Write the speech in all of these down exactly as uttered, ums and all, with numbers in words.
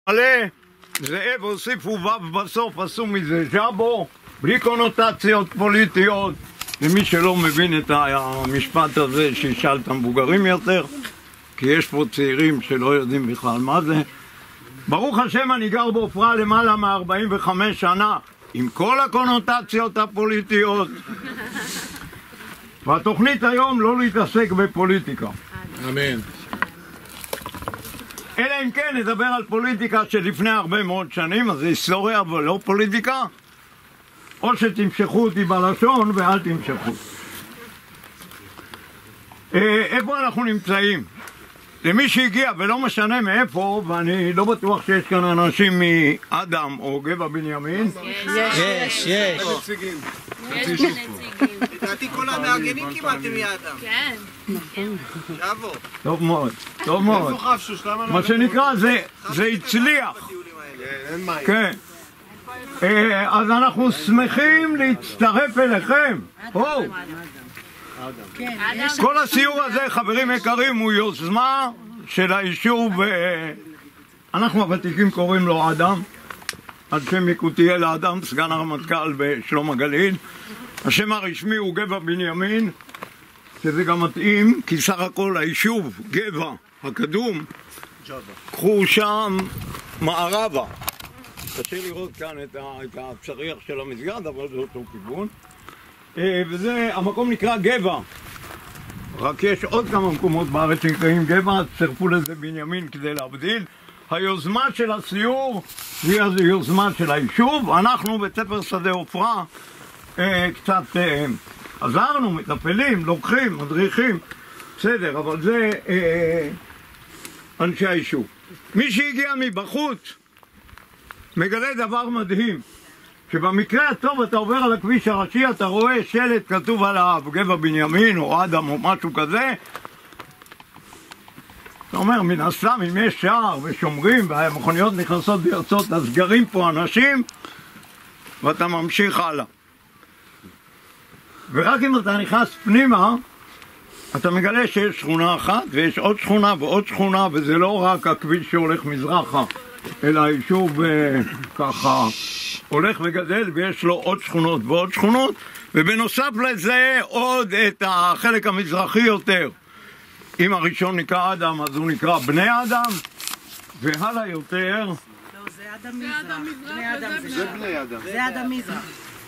מלא, זאב הוסיפו וו בסוף, עשו מזה ז'אבו, בלי קונוטציות פוליטיות. למי שלא מבין את המשפט הזה, שישאל את המבוגרים יותר, כי יש פה צעירים שלא יודעים בכלל מה זה. ברוך השם, אני גר בעופרה למעלה מ-ארבעים וחמש שנה, עם כל הקונוטציות הפוליטיות. והתוכנית היום לא להתעסק בפוליטיקה. אמן. אלא אם כן נדבר על פוליטיקה שלפני הרבה מאוד שנים, אז זה היסטוריה אבל לא פוליטיקה, או שתמשכו אותי בלשון ואל תמשכו. איפה אנחנו נמצאים? למי שהגיע ולא משנה מאיפה, ואני לא בטוח שיש כאן אנשים מאדם או גבע בנימין. יש, יש. יש נציגים. לדעתי כל המארגנים כמעט הם מאדם. כן. שבו. טוב מאוד, טוב מאוד. מה שנקרא זה הצליח. כן. אז אנחנו שמחים להצטרף אליכם. כל הסיור הזה, חברים יקרים, הוא יוזמה של היישוב, אנחנו הוותיקים קוראים לו אדם, על שם יקותיאל אדם, סגן הרמטכ"ל בשלום הגליל. השם הרשמי הוא גבע בנימין, שזה גם מתאים, כי סך הכל היישוב גבע הקדום, קחו שם מערבה. קשה לראות כאן את הצריח של המסגד, אבל זה אותו כיוון. וזה, המקום נקרא גבע. רק יש עוד כמה מקומות בארץ שנקראים גבע, צרפו לזה בנימין כדי להבדיל. היוזמה של הסיור היא היוזמה של היישוב. אנחנו בית ספר שדה עופרה קצת עזרנו, מטפלים, לוקחים, מדריכים, בסדר, אבל זה אנשי היישוב. מי שהגיע מבחוץ מגלה דבר מדהים, שבמקרה הטוב אתה עובר על הכביש הראשי, אתה רואה שלט כתוב עליו גבע בנימין או אדם או משהו כזה. אתה אומר, מן הסתם, אם יש שער ושומרים והמכוניות נכנסות ויוצאות, אז גרים פה אנשים ואתה ממשיך הלאה. ורק אם אתה נכנס פנימה, אתה מגלה שיש שכונה אחת ויש עוד שכונה ועוד שכונה, וזה לא רק הכביש שהולך מזרחה, אלא היישוב ככה הולך וגדל ויש לו עוד שכונות ועוד שכונות, ובנוסף לזה עוד את החלק המזרחי יותר. אם הראשון נקרא אדם אז הוא נקרא בני אדם, והלאה יותר לא, זה אדם מזרח. זה בני אדם. זה אדם מזרח.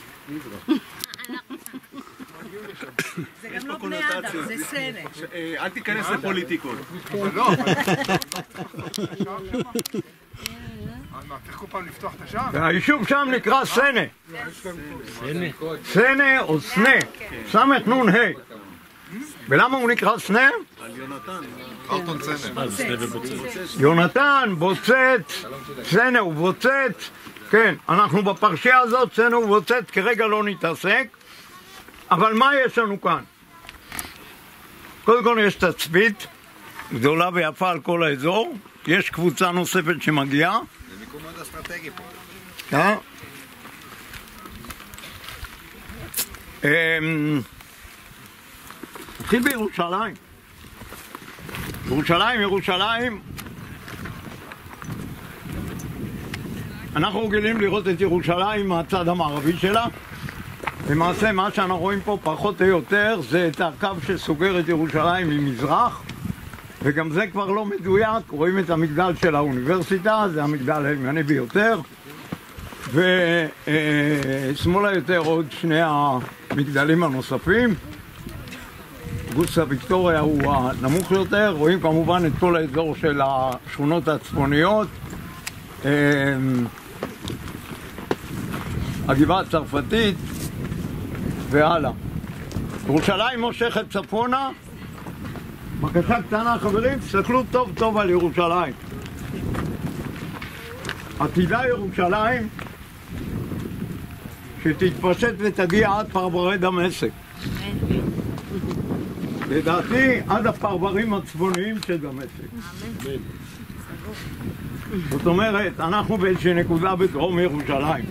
זה גם לא בני אדם, זה סנא. אל תיכנס לפוליטיקות. לא, צריך כל פעם לפתוח את השער. והיישוב שם נקרא סנא. סנא או סנה, סמך נון ה'. ולמה הוא נקרא סנה? על יונתן. ארטון סנא. יונתן, בוצץ, סנא הוא בוצץ. כן, אנחנו בפרשייה הזאת, סנא הוא בוצץ, כרגע לא נתעסק. אבל מה יש לנו כאן? קודם כל יש תצפית גדולה ויפה על כל האזור. יש קבוצה נוספת שמגיעה. זה מיקום מאוד אסטרטגי פה. כן. נתחיל בירושלים. ירושלים, ירושלים. אנחנו רגילים לראות את ירושלים מהצד המערבי שלה. למעשה מה שאנחנו רואים פה פחות או יותר זה את הקו שסוגר את ירושלים ממזרח, וגם זה כבר לא מדויק. רואים את המגדל של האוניברסיטה, זה המגדל הימני ביותר, ושמאלה יותר עוד שני המגדלים הנוספים. גוסטה ויקטוריה הוא הנמוך יותר. רואים כמובן את כל האזור של השכונות הצפוניות, הגבעה הצרפתית והלאה. ירושלים מושכת צפונה. בקשה קטנה חברים, תסתכלו טוב טוב על ירושלים. עתידה ירושלים שתתפשט ותגיע עד פרברי דמשק. לדעתי עד הפרברים הצפוניים של דמשק. זאת אומרת, אנחנו באיזושהי נקודה בדרום ירושלים.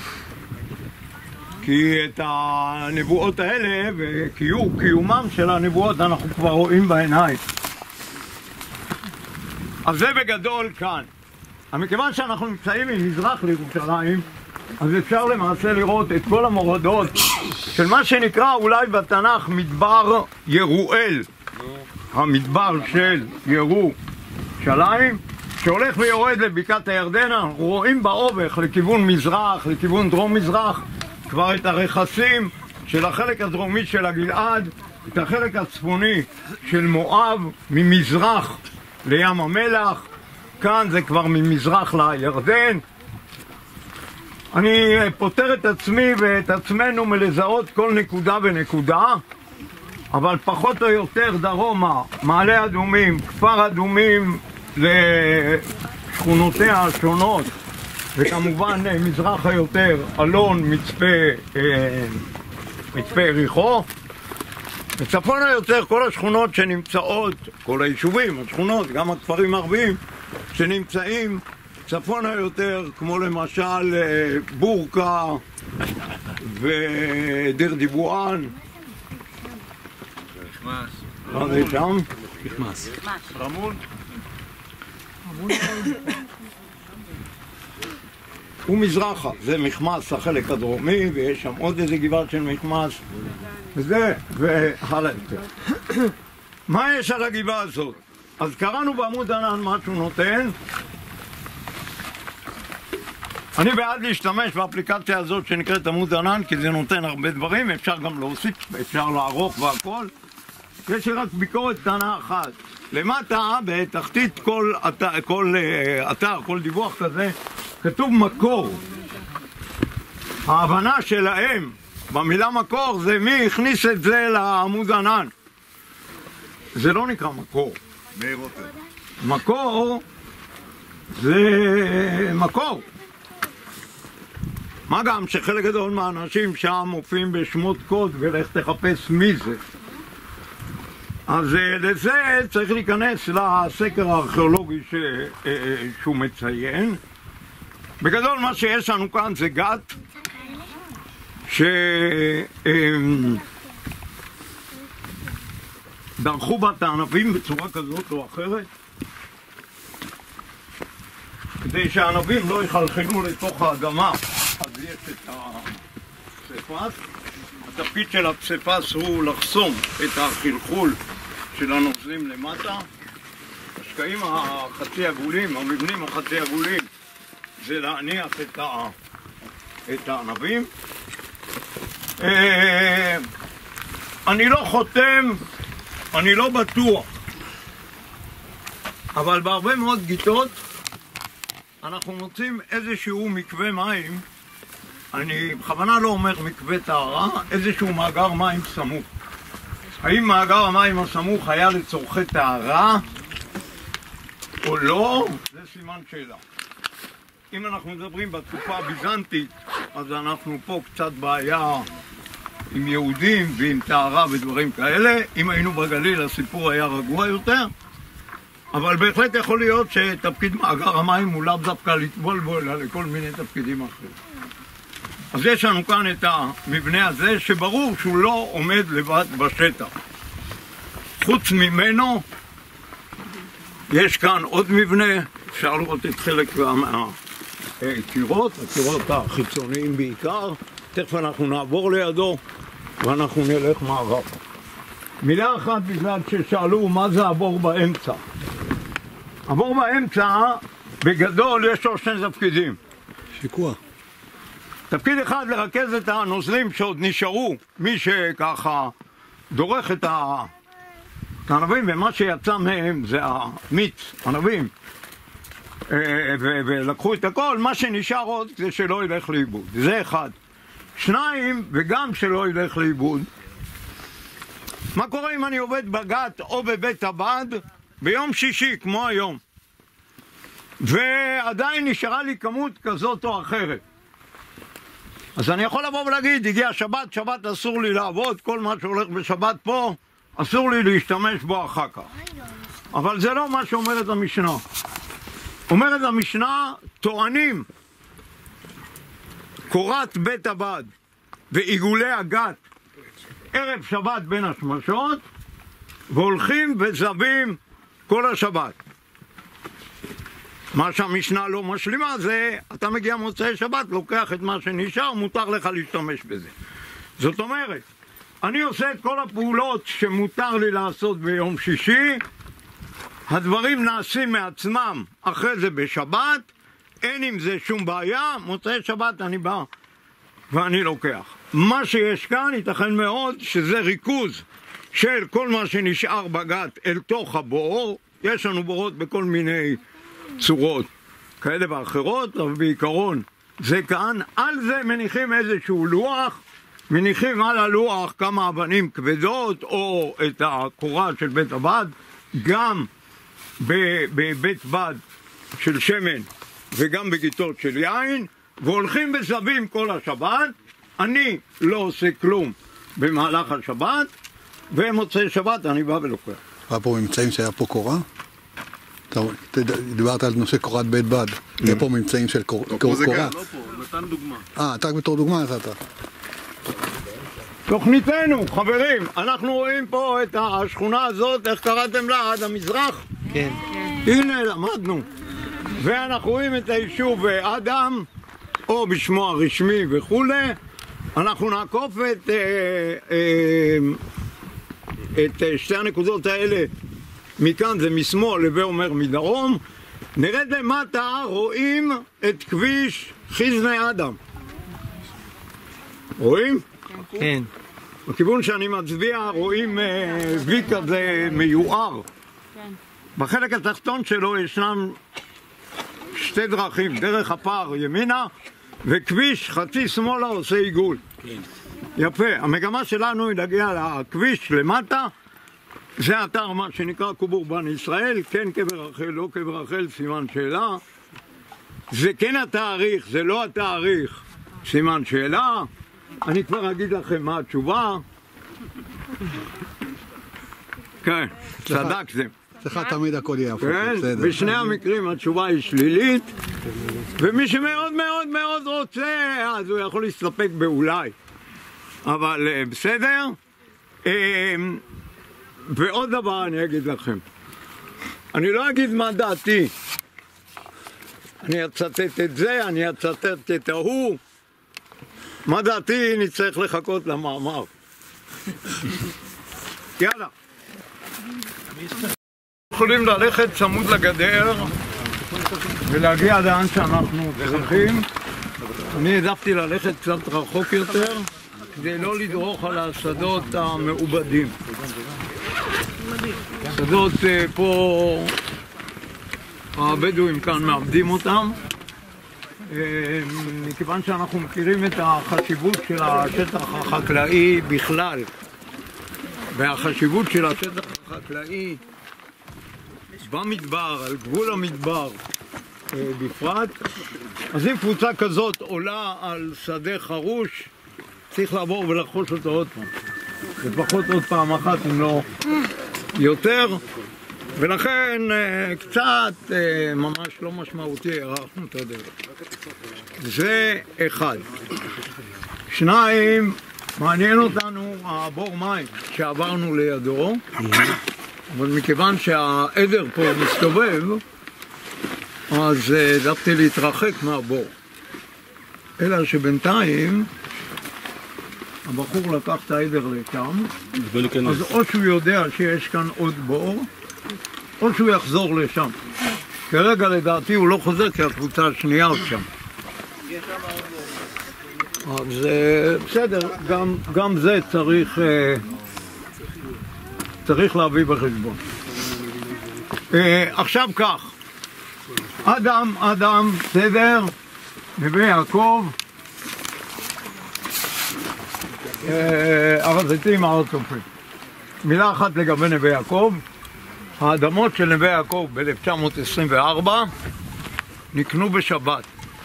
כי את הנבואות האלה וקיומם של הנבואות אנחנו כבר רואים בעיניים. אז זה בגדול כאן. אבל מכיוון שאנחנו נמצאים ממזרח לירושלים, אז אפשר למעשה לראות את כל המורדות של מה שנקרא אולי בתנ"ך מדבר ירואל, המדבר של ירושלים, שהולך ויורד לבקעת הירדן. אנחנו רואים באובך לכיוון מזרח, לכיוון דרום מזרח, כבר את הרכסים של החלק הדרומי של הגלעד, את החלק הצפוני של מואב, ממזרח לים המלח, כאן זה כבר ממזרח לירדן. אני פותר את עצמי ואת עצמנו מלזהות כל נקודה ונקודה, אבל פחות או יותר דרומה, מעלה אדומים, כפר אדומים לשכונותיה השונות, וכמובן מזרחה יותר, אלון, מצפה, מצפה יריחו, וצפונה יותר כל השכונות שנמצאות, כל היישובים, השכונות, גם הכפרים הערביים שנמצאים צפונה יותר, כמו למשל בורקה ודיר דיבואן. מה זה שם? נכנס. רמון? ומזרחה, זה מחמס החלק הדרומי, ויש שם עוד איזה גבעת של מחמס, וזה, והלאה יותר. מה יש על הגבעה הזאת? אז קראנו בעמוד ענן מה שהוא נותן. אני בעד להשתמש באפליקציה הזאת שנקראת עמוד ענן, כי זה נותן הרבה דברים, אפשר גם להוסיף, אפשר לערוך והכל. יש לי רק ביקורת קטנה אחת. למטה, בתחתית כל אתר, כל אתר, כל דיווח כזה, כתוב מקור. ההבנה שלהם במילה מקור זה מי הכניס את זה לעמוד ענן. זה לא נקרא מקור. מקור זה מקור. מה גם שחלק גדול מהאנשים שם מופיעים בשמות קוד ולך תחפש מי זה. אז לזה צריך להיכנס לסקר הארכיאולוגי ש... שהוא מציין. בגדול מה שיש לנו כאן זה גת שדרכו בה את הענבים בצורה כזאת או אחרת, כדי שהענבים לא יחלחלו לתוך האדמה. אז יש את הפסיפס. התפקיד של הפסיפס הוא לחסום את החלחול של הנוזלים למטה. השקעים החצי עגולים, המבנים החצי עגולים, זה להניח את, ה... את הענבים. אני לא חותם, אני לא בטוח, אבל בהרבה מאוד גיטות אנחנו מוצאים איזשהו מקווה מים. אני בכוונה לא אומר מקווה טהרה, איזשהו מאגר מים סמוך. האם מאגר המים הסמוך היה לצורכי טהרה או לא? זה סימן שאלה. אם אנחנו מדברים בתקופה הביזנטית, אז אנחנו פה קצת בעיה עם יהודים ועם טהרה ודברים כאלה. אם היינו בגליל הסיפור היה רגוע יותר, אבל בהחלט יכול להיות שתפקיד מאגר המים הוא לאו דווקא לטבול בו, אלא לכל מיני תפקידים אחרים. אז יש לנו כאן את המבנה הזה, שברור שהוא לא עומד לבד בשטח. חוץ ממנו, יש כאן עוד מבנה, אפשר לראות את חלק מהקירות, הקירות החיצוניים בעיקר. תכף אנחנו נעבור לידו, ואנחנו נלך מערב. מילה אחת בגלל ששאלו מה זה הבור באמצע. הבור באמצע, בגדול יש לו שני תפקידים. שיקוע. תפקיד אחד לרכז את הנוזלים שעוד נשארו, מי שככה דורך את הענבים, ומה שיצא מהם זה המיץ, ענבים, ולקחו את הכל, מה שנשאר עוד זה שלא ילך לאיבוד, זה אחד. שניים, וגם שלא ילך לאיבוד, מה קורה אם אני עובד בגת או בבית הבד ביום שישי כמו היום, ועדיין נשארה לי כמות כזאת או אחרת? אז אני יכול לבוא ולהגיד, הגיע שבת, שבת אסור לי לעבוד, כל מה שהולך בשבת פה, אסור לי להשתמש בו אחר כך. אבל זה לא מה שאומרת המשנה. אומרת המשנה, טוענים קורת בית הבד ועיגולי הגת ערב שבת בין השמשות, והולכים וזבים כל השבת. מה שהמשנה לא משלימה זה, אתה מגיע מוצאי שבת, לוקח את מה שנשאר, מותר לך להשתמש בזה. זאת אומרת, אני עושה את כל הפעולות שמותר לי לעשות ביום שישי, הדברים נעשים מעצמם אחרי זה בשבת, אין עם זה שום בעיה, מוצאי שבת אני בא ואני לוקח. מה שיש כאן ייתכן מאוד שזה ריכוז של כל מה שנשאר בגת אל תוך הבור, יש לנו בורות בכל מיני צורות כאלה ואחרות, אבל בעיקרון זה כאן, על זה מניחים איזשהו לוח, מניחים על הלוח כמה אבנים כבדות או את הקורה של בית הבד, גם בבית בד של שמן וגם בגיטות של יין, והולכים בסבים כל השבת. אני לא עושה כלום במהלך השבת, ומוצאי שבת אני בא ולוקח. היה פה ממצאים שהיה פה קורה? אתה דיברת על נושא קורת בית בד, היה פה ממצאים של קורה? לא פה, נתן דוגמה. אה, אתה בתור דוגמה נתת. תוכניתנו, חברים, אנחנו רואים פה את השכונה הזאת, איך קראתם לה? עד המזרח? כן. הנה, למדנו. ואנחנו רואים את היישוב אדם, או בשמו הרשמי וכולי. אנחנו נעקוף את, אה, אה, את שתי הנקודות האלה מכאן, זה משמאל, לבי אומר מדרום. נרד למטה, רואים את כביש חיזני אדם. רואים? כן. בכיוון שאני מצביע רואים אה, וי כזה מיוער. כן. בחלק התחתון שלו ישנם שתי דרכים, דרך הפער ימינה וכביש חצי שמאלה עושה עיגול. כן. יפה, המגמה שלנו היא להגיע לכביש למטה, זה אתר מה שנקרא קבור בני ישראל, כן קבר רחל, לא קבר רחל, סימן שאלה. זה כן התאריך, זה לא התאריך, סימן שאלה. אני כבר אגיד לכם מה התשובה. כן, צדקתם. אצלך תמיד הכל יהיה הפוך, בסדר. בשני המקרים התשובה היא שלילית, ומי שמאוד מאוד מאוד רוצה, אז הוא יכול להסתפק באולי. אבל בסדר. ועוד דבר אני אגיד לכם. אני לא אגיד מה דעתי. אני אצטט את זה, אני אצטט את ההוא. מה דעתי? נצטרך לחכות למאמר. יאללה. יכולים ללכת צמוד לגדר ולהגיע לאן שאנחנו צריכים. אני העדפתי ללכת קצת רחוק יותר כדי לא לדרוך על השדות המעובדים. השדות פה, הבדואים כאן מאבדים אותם, מכיוון שאנחנו מכירים את החשיבות של השטח החקלאי בכלל והחשיבות של השטח החקלאי במדבר, על גבול המדבר בפרט. אז אם קבוצה כזאת עולה על שדה חרוש, צריך לעבור ולחוש אותו עוד פעם, לפחות עוד פעם אחת אם לא יותר, ולכן קצת ממש לא משמעותי הארכנו את הדרך. זה אחד. שניים, מעניין אותנו הבור מים שעברנו לידו, אבל מכיוון שהעדר פה מסתובב, אז דפתי להתרחק מהבור. אלא שבינתיים הבחור לקח את העדר לשם, אז או שהוא יודע שיש כאן עוד בור, או שהוא יחזור לשם. כרגע לדעתי הוא לא חוזר כי הקבוצה השנייה עוד שם. אז בסדר, גם, גם זה צריך, צריך להביא בחשבון. עכשיו כך, אדם, אדם, בסדר, נווה יעקב, הר הזיתים, הר הצופים. מילה אחת לגבי נווה יעקב, האדמות של נווה יעקב ב-אלף תשע מאות עשרים וארבע נקנו בשבת.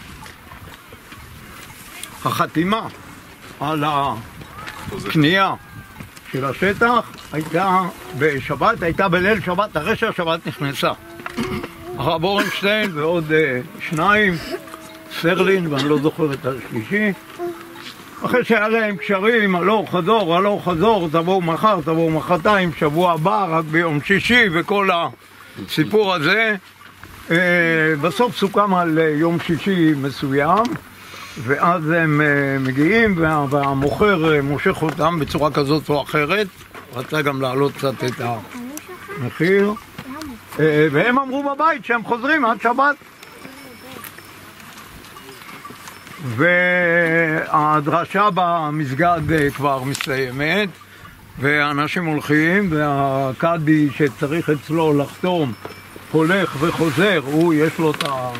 החתימה על הקנייה של השטח הייתה בשבת, הייתה בליל שבת, אחרי שהשבת נכנסה. הרב אורנשטיין ועוד שניים, סרלין ואני לא זוכר את השלישי, אחרי שהיה להם קשרים, הלוך חזור, הלוך חזור, תבואו מחר, תבואו מחרתיים, שבוע הבא, רק ביום שישי וכל הסיפור הזה, בסוף סוכם על יום שישי מסוים, ואז הם מגיעים והמוכר מושך אותם בצורה כזאת או אחרת, רצה גם להעלות קצת את המחיר, והם אמרו בבית שהם חוזרים עד שבת. והדרשה במסגד כבר מסתיימת, ואנשים הולכים, והקאדי שצריך אצלו לחתום הולך וחוזר, הוא יש לו את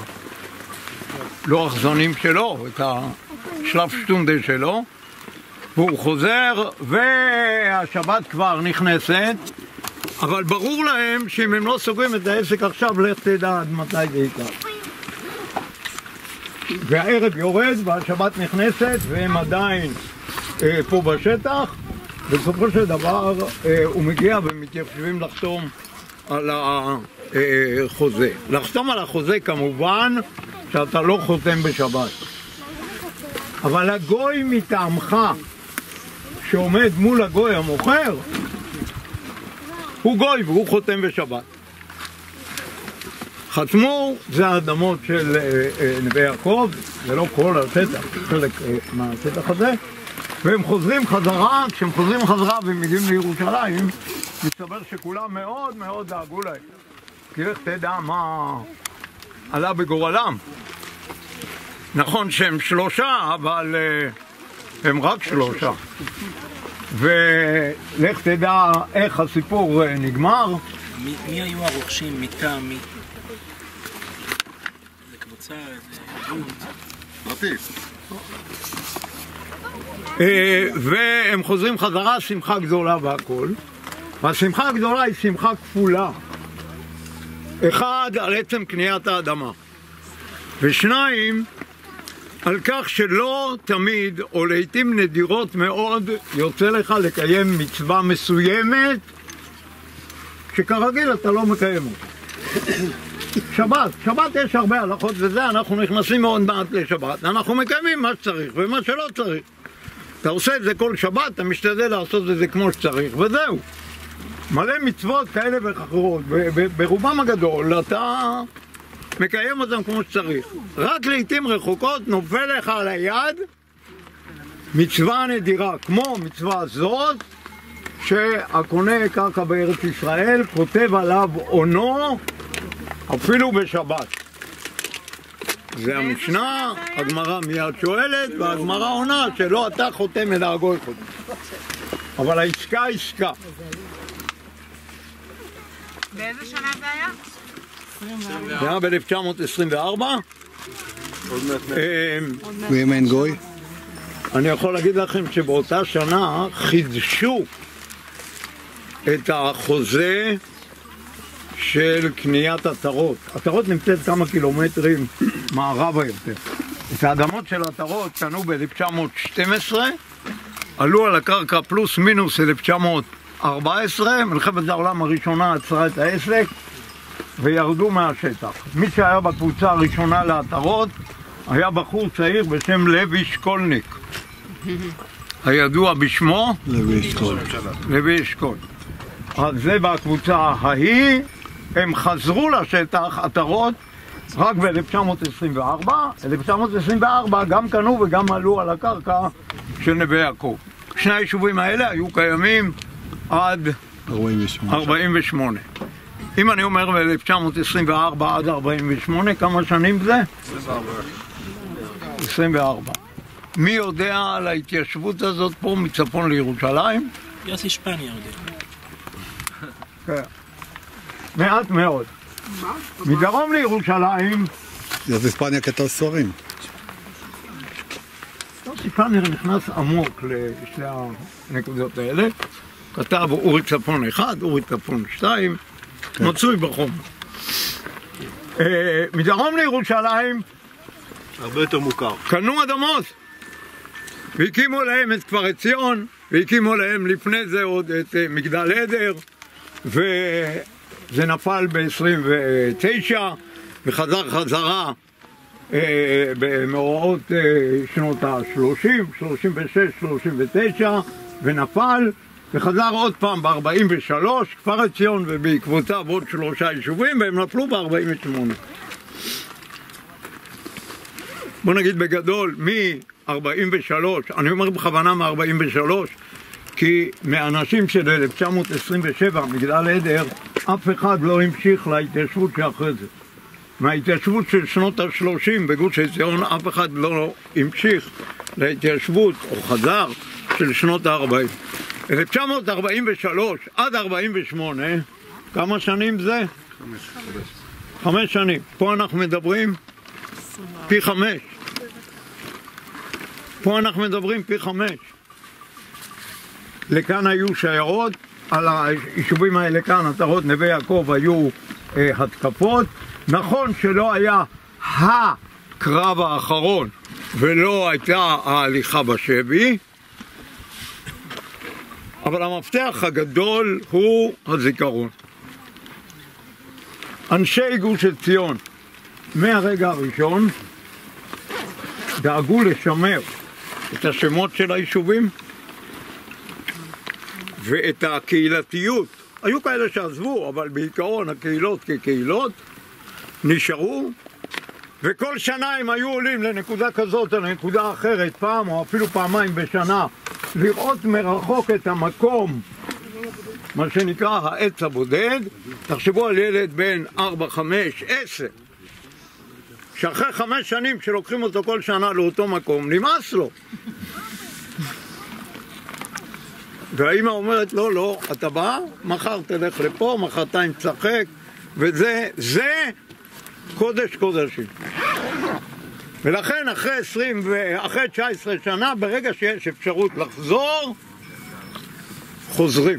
הלוח זנים שלו, את השלב שטונדה שלו, והוא חוזר והשבת כבר נכנסת, אבל ברור להם שאם הם לא סוגרים את העסק עכשיו, לך תדע עד מתי זה יקרה. והערב יורד והשבת נכנסת והם עדיין אה, פה בשטח, ובסופו של דבר אה, הוא מגיע ומתיישבים לחתום על החוזה. לחתום על החוזה כמובן שאתה לא חותם בשבת, אבל הגוי מטעמך שעומד מול הגוי המוכר הוא גוי והוא חותם בשבת. חתמו, זה האדמות של נווה יעקב, זה לא כל השטח, חלק מהשטח הזה, והם חוזרים חזרה, כשהם חוזרים חזרה והם מגיעים לירושלים, מסתבר שכולם מאוד מאוד דאגו להם, כי לך תדע מה עלה בגורלם. נכון שהם שלושה, אבל הם רק שלושה, ולך תדע איך הסיפור נגמר. מי, מי היו הרוכשים מטעם מי? זה קבוצה, זה פרטי. והם חוזרים חזרה, שמחה גדולה והכל. והשמחה הגדולה היא שמחה כפולה. אחד, על עצם קניית האדמה. ושניים, על כך שלא תמיד, או לעתים נדירות מאוד, יוצא לך לקיים מצווה מסוימת, שכרגיל אתה לא מקיים אותה. שבת, שבת יש הרבה הלכות וזה, אנחנו נכנסים מאוד מעט לשבת, אנחנו מקיימים מה שצריך ומה שלא צריך. אתה עושה את זה כל שבת, אתה משתדל לעשות את זה כמו שצריך, וזהו. מלא מצוות כאלה ואחרות, ברובם הגדול אתה מקיים אותם כמו שצריך. רק לעתים רחוקות נופל לך על היד מצווה נדירה, כמו מצווה זאת, שהקונה קרקע בארץ ישראל כותב עליו עונו אפילו בשבת. זה המשנה, הגמרא מיד שואלת, והגמרא עונה שלא אתה חותם אלא הגוי חותם. אבל העסקה עסקה. באיזה שנה זה היה? זה היה ב-אלף תשע מאות עשרים וארבע. ואם אין גוי? אני יכול להגיד לכם שבאותה שנה חידשו את החוזה של קניית עטרות. עטרות נמצאת כמה קילומטרים מערבה יותר. את האדמות של עטרות קנו ב-אלף תשע מאות שתים עשרה, עלו על הקרקע פלוס מינוס אלף תשע מאות ארבע עשרה, מלחמת העולם הראשונה עצרה את העסק וירדו מהשטח. מי שהיה בקבוצה הראשונה לעטרות היה בחור צעיר בשם לוי שקולניק, הידוע בשמו לוי אשכול. לוי אשכול. אז זה בקבוצה ההיא. הם חזרו לשטח עטרות רק ב-אלף תשע מאות עשרים וארבע. אלף תשע מאות עשרים וארבע גם קנו וגם עלו על הקרקע של נווה יעקב. שני היישובים האלה היו קיימים עד ארבעים ושמונה. אם אני אומר ב-אלף תשע מאות עשרים וארבע עד ארבעים ושמונה, כמה שנים זה? עשרים וארבע. מי יודע על ההתיישבות הזאת פה מצפון לירושלים? יוסי שפניה יודע. כן. מעט מאוד. מדרום לירושלים... יוסי שפניה כתב ספרים. יוסי שפניה נכנס עמוק לשתי הנקודות האלה. כתב אורי צפון אחד, אורי צפון שתיים, מצוי בחום. מדרום לירושלים... הרבה יותר מוכר. קנו אדמות. והקימו להם את כפר עציון, והקימו להם לפני זה עוד את מגדל עדר, וזה נפל ב-עשרים ותשע, וחזר חזרה אה, במאורעות אה, שנות ה-שלושים, שלושים ושש, שלושים ותשע, ונפל, וחזר עוד פעם ב-ארבעים ושלוש, כפר עציון ובעקבותיו עוד שלושה יישובים, והם נפלו ב-ארבעים ושמונה. בוא נגיד בגדול, מ-ארבעים ושלוש, אני אומר בכוונה מ-ארבעים ושלוש, כי מאנשים של אלף תשע מאות עשרים ושבע, מגדל עדר, אף אחד לא המשיך להתיישבות שאחרי זה. מההתיישבות של שנות ה-שלושים בגוש עציון, אף אחד לא המשיך להתיישבות, או חזר, של שנות ה-ארבעים. אלף תשע מאות ארבעים ושלוש עד ארבעים ושמונה, כמה שנים זה? חמש. חמש שנים. פה אנחנו מדברים פי חמש. פה אנחנו מדברים פי חמש. לכאן היו שיירות, על היישובים האלה כאן, עטרות נווה יעקב, היו אה, התקפות. נכון שלא היה הקרב האחרון ולא הייתה ההליכה בשבי, אבל המפתח הגדול הוא הזיכרון. אנשי גוש עציון מהרגע הראשון דאגו לשמר את השמות של היישובים ואת הקהילתיות. היו כאלה שעזבו, אבל בעיקרון הקהילות כקהילות נשארו, וכל שנה הם היו עולים לנקודה כזאת או לנקודה אחרת, פעם או אפילו פעמיים בשנה, לראות מרחוק את המקום, מה שנקרא העץ הבודד. תחשבו על ילד בן ארבע, חמש, עשר, שאחרי חמש שנים שלוקחים אותו כל שנה לאותו מקום, נמאס לו. והאמא אומרת, לא, לא, אתה בא, מחר תלך לפה, מחרתיים תשחק, וזה, זה קודש קודשים. ולכן אחרי עשרים ואחרי תשע עשרה שנה, ברגע שיש אפשרות לחזור, חוזרים.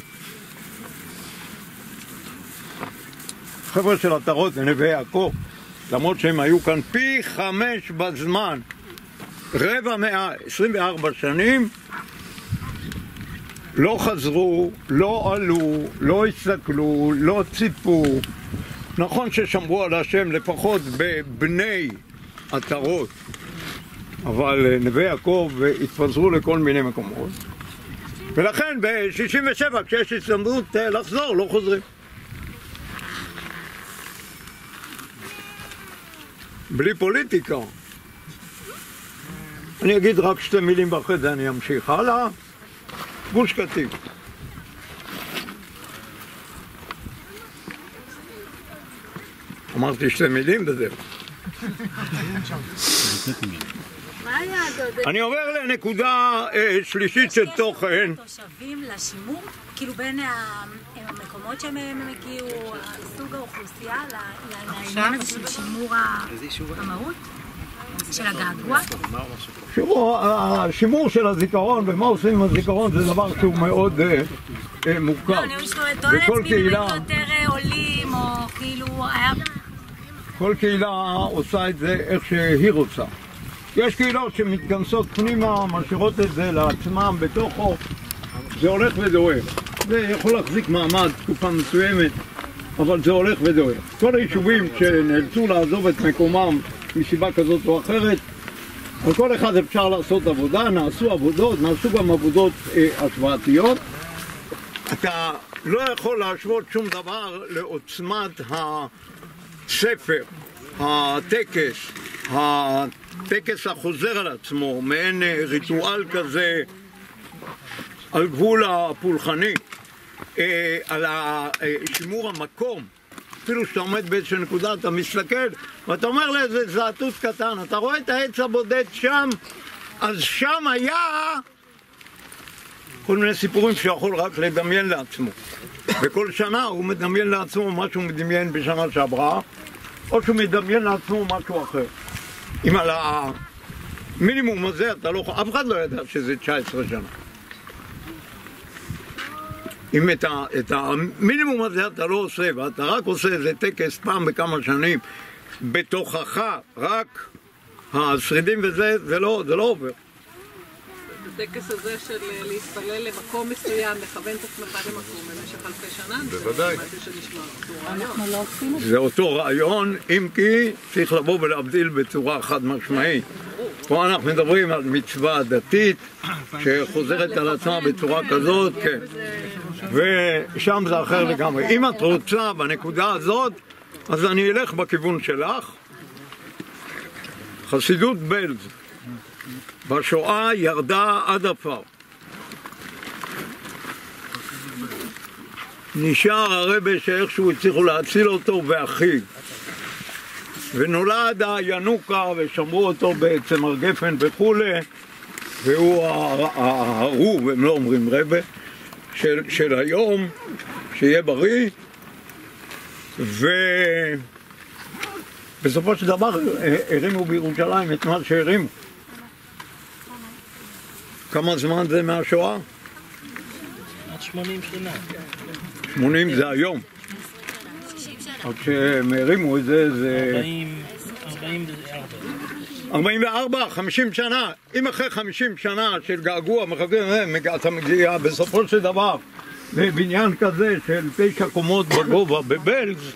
חבר'ה של עטרות ונווה יעקב, למרות שהם היו כאן פי חמש בזמן, רבע מאה, עשרים וארבע שנים, לא חזרו, לא עלו, לא הסתכלו, לא ציפו. נכון ששמרו על השם לפחות בבני עטרות, אבל נווה יעקב התפזרו לכל מיני מקומות, ולכן ב-שישים ושבע כשיש הזדמנות לחזור לא חוזרים. בלי פוליטיקה. אני אגיד רק שתי מילים ואחרי זה אני אמשיך הלאה. גוש קטיף. אמרתי שתי מילים וזהו. אני עובר לנקודה שלישית של תוכן. תושבים לשימור, כאילו בין המקומות שהם הגיעו, סוג האוכלוסייה, לעניין הזה של שימור המהות, של הגעגוע. השימור של הזיכרון ומה עושים עם הזיכרון זה דבר שהוא מאוד מורכב. לא, אני משתובעת, טוען עצמי באמת יותר עולים או כאילו היה... כל קהילה עושה את זה איך שהיא רוצה. יש קהילות שמתכנסות פנימה, משאירות את זה לעצמם בתוכו, זה הולך ודועך. זה יכול להחזיק מעמד תקופה מסוימת, אבל זה הולך ודועך. כל היישובים שנאלצו לעזוב את מקומם מסיבה כזאת או אחרת, על כל אחד אפשר לעשות עבודה, נעשו עבודות, נעשו גם עבודות אה, השוואתיות. אתה לא יכול להשוות שום דבר לעוצמת הספר, הטקס, הטקס החוזר על עצמו, מעין ריטואל כזה על גבול הפולחני, אה, על שימור המקום. אפילו שאתה עומד באיזושהי נקודה, אתה מסתכל ואתה אומר לאיזה זעתות קטן, אתה רואה את העץ הבודד שם, אז שם היה כל מיני סיפורים שיכול רק לדמיין לעצמו. וכל שנה הוא מדמיין לעצמו מה שהוא מדמיין בשנה שעברה, או שהוא מדמיין לעצמו משהו אחר. אם על המינימום הזה אתה לא... אף אחד לא ידע שזה תשע עשרה שנה. אם את, ה, את המינימום הזה אתה לא עושה, ואתה רק עושה איזה טקס פעם בכמה שנים, בתוכך רק השרידים וזה, זה לא, זה לא עובר. הטקס הזה של להתפלל למקום מסוים, לכוון את עצמך למקום במשך אלפי שנה, בוודאי. אנחנו לא עושים את זה. זה אותו רעיון, אם כי צריך לבוא ולהבדיל בצורה חד משמעית. פה אנחנו מדברים על מצווה דתית שחוזרת על עצמה בצורה כזאת, כן. ושם זה אחר לגמרי. אם את רוצה בנקודה הזאת, אז אני אלך בכיוון שלך. חסידות בלז בשואה ירדה עד עפר. נשאר הרבה שאיכשהו הצליחו להציל אותו ואחיו, ונולד הינוקה ושמרו אותו בצמר גפן וכולי, והוא ההוא, הם לא אומרים רבה, של, של היום, שיהיה בריא. ובסופו של דבר הרימו בירושלים את מה שהרימו. כמה זמן זה מהשואה? עד שמונים שנה. שמונים זה היום. עד שהם הרימו את זה, זה... ארבעים וארבע. ארבעים וארבע, חמישים שנה. אם אחרי חמישים שנה של געגוע מחכים, אתה מגיע בסופו של דבר לבניין כזה של תשע קומות בגובה בבלז,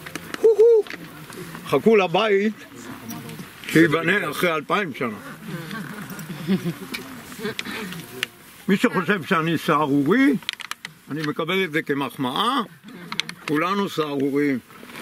חכו לבית שיבנה אחרי אלפיים שנה. מי שחושב שאני סערורי, אני מקבל את זה כמחמאה, כולנו סערוריים.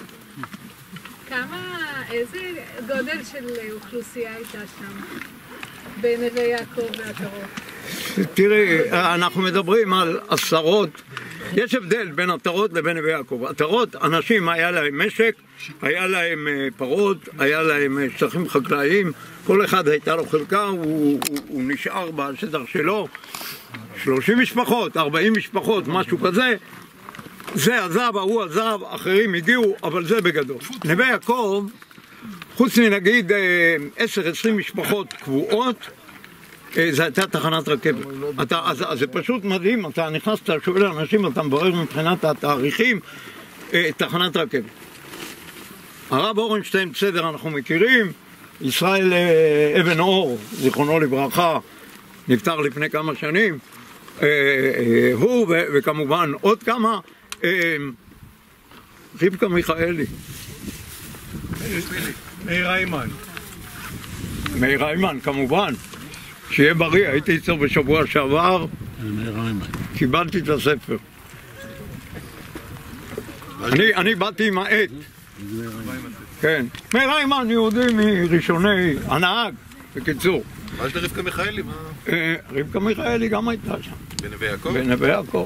כמה, איזה גודל של אוכלוסייה הייתה שם? בנווה יעקב ועטרות? תראי, אנחנו מדברים על עשרות, יש הבדל בין עטרות לבין נווה יעקב. עטרות, אנשים היה להם משק, היה להם פרות, היה להם שטחים חקלאיים, כל אחד הייתה לו חלקה, הוא, הוא, הוא נשאר בשטח שלו, שלושים משפחות, ארבעים משפחות, משהו כזה. זה עזב, ההוא עזב, אחרים הגיעו, אבל זה בגדול. נווה יעקב, חוץ מנגיד עשר עשרים משפחות קבועות, זה הייתה תחנת רכבת. אתה, אז, אז זה פשוט מדהים, אתה נכנס, אתה שואל לאנשים, אתה מברר מבחינת התאריכים, תחנת רכבת. הרב אורנשטיין, בסדר, אנחנו מכירים, ישראל אבן אור, זיכרונו לברכה, נפטר לפני כמה שנים, הוא וכמובן עוד כמה, רבקה מיכאלי. מאיר איימן. מאיר איימן, כמובן. שיהיה בריא, הייתי אצלו בשבוע שעבר, קיבלתי את הספר. אני, אני באתי עם העט. כן. מאיר איימן, יהודי מראשוני, הנהג, בקיצור. מה יש לרבקה מיכאלי? רבקה מיכאלי גם הייתה שם. בנווה יעקב? בנווה יעקב.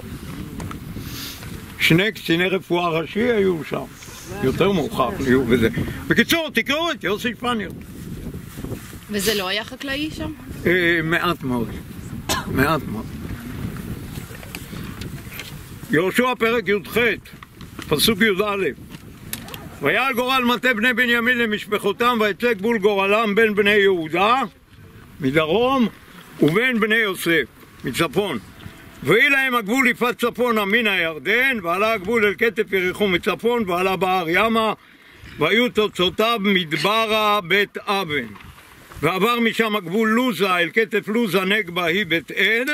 שני קציני רפואה ראשי היו שם. יותר מאוחר היו בזה. בקיצור, תקראו את יוסי שפניר. וזה לא היה חקלאי שם? מעט מאוד. מעט מאוד. יהושע פרק י"ח, פסוק י"א. ויעל גורל מטה בני בנימין למשפחותם, ויצא גבול גורלם בין בני יהודה מדרום ובין בני יוסף מצפון. ויהי להם הגבול יפת צפונה מן הירדן, ועלה הגבול אל כתף יריחו מצפון, ועלה בהר ימה, והיו תוצאותיו מדברה בית אבן. ועבר משם הגבול לוזה אל כתף לוזה נגבה היא בית עד,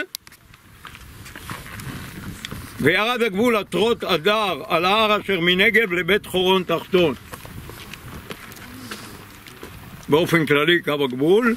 וירד הגבול עטרות אדר על ההר אשר מנגב לבית חורון תחתון. באופן כללי קו הגבול.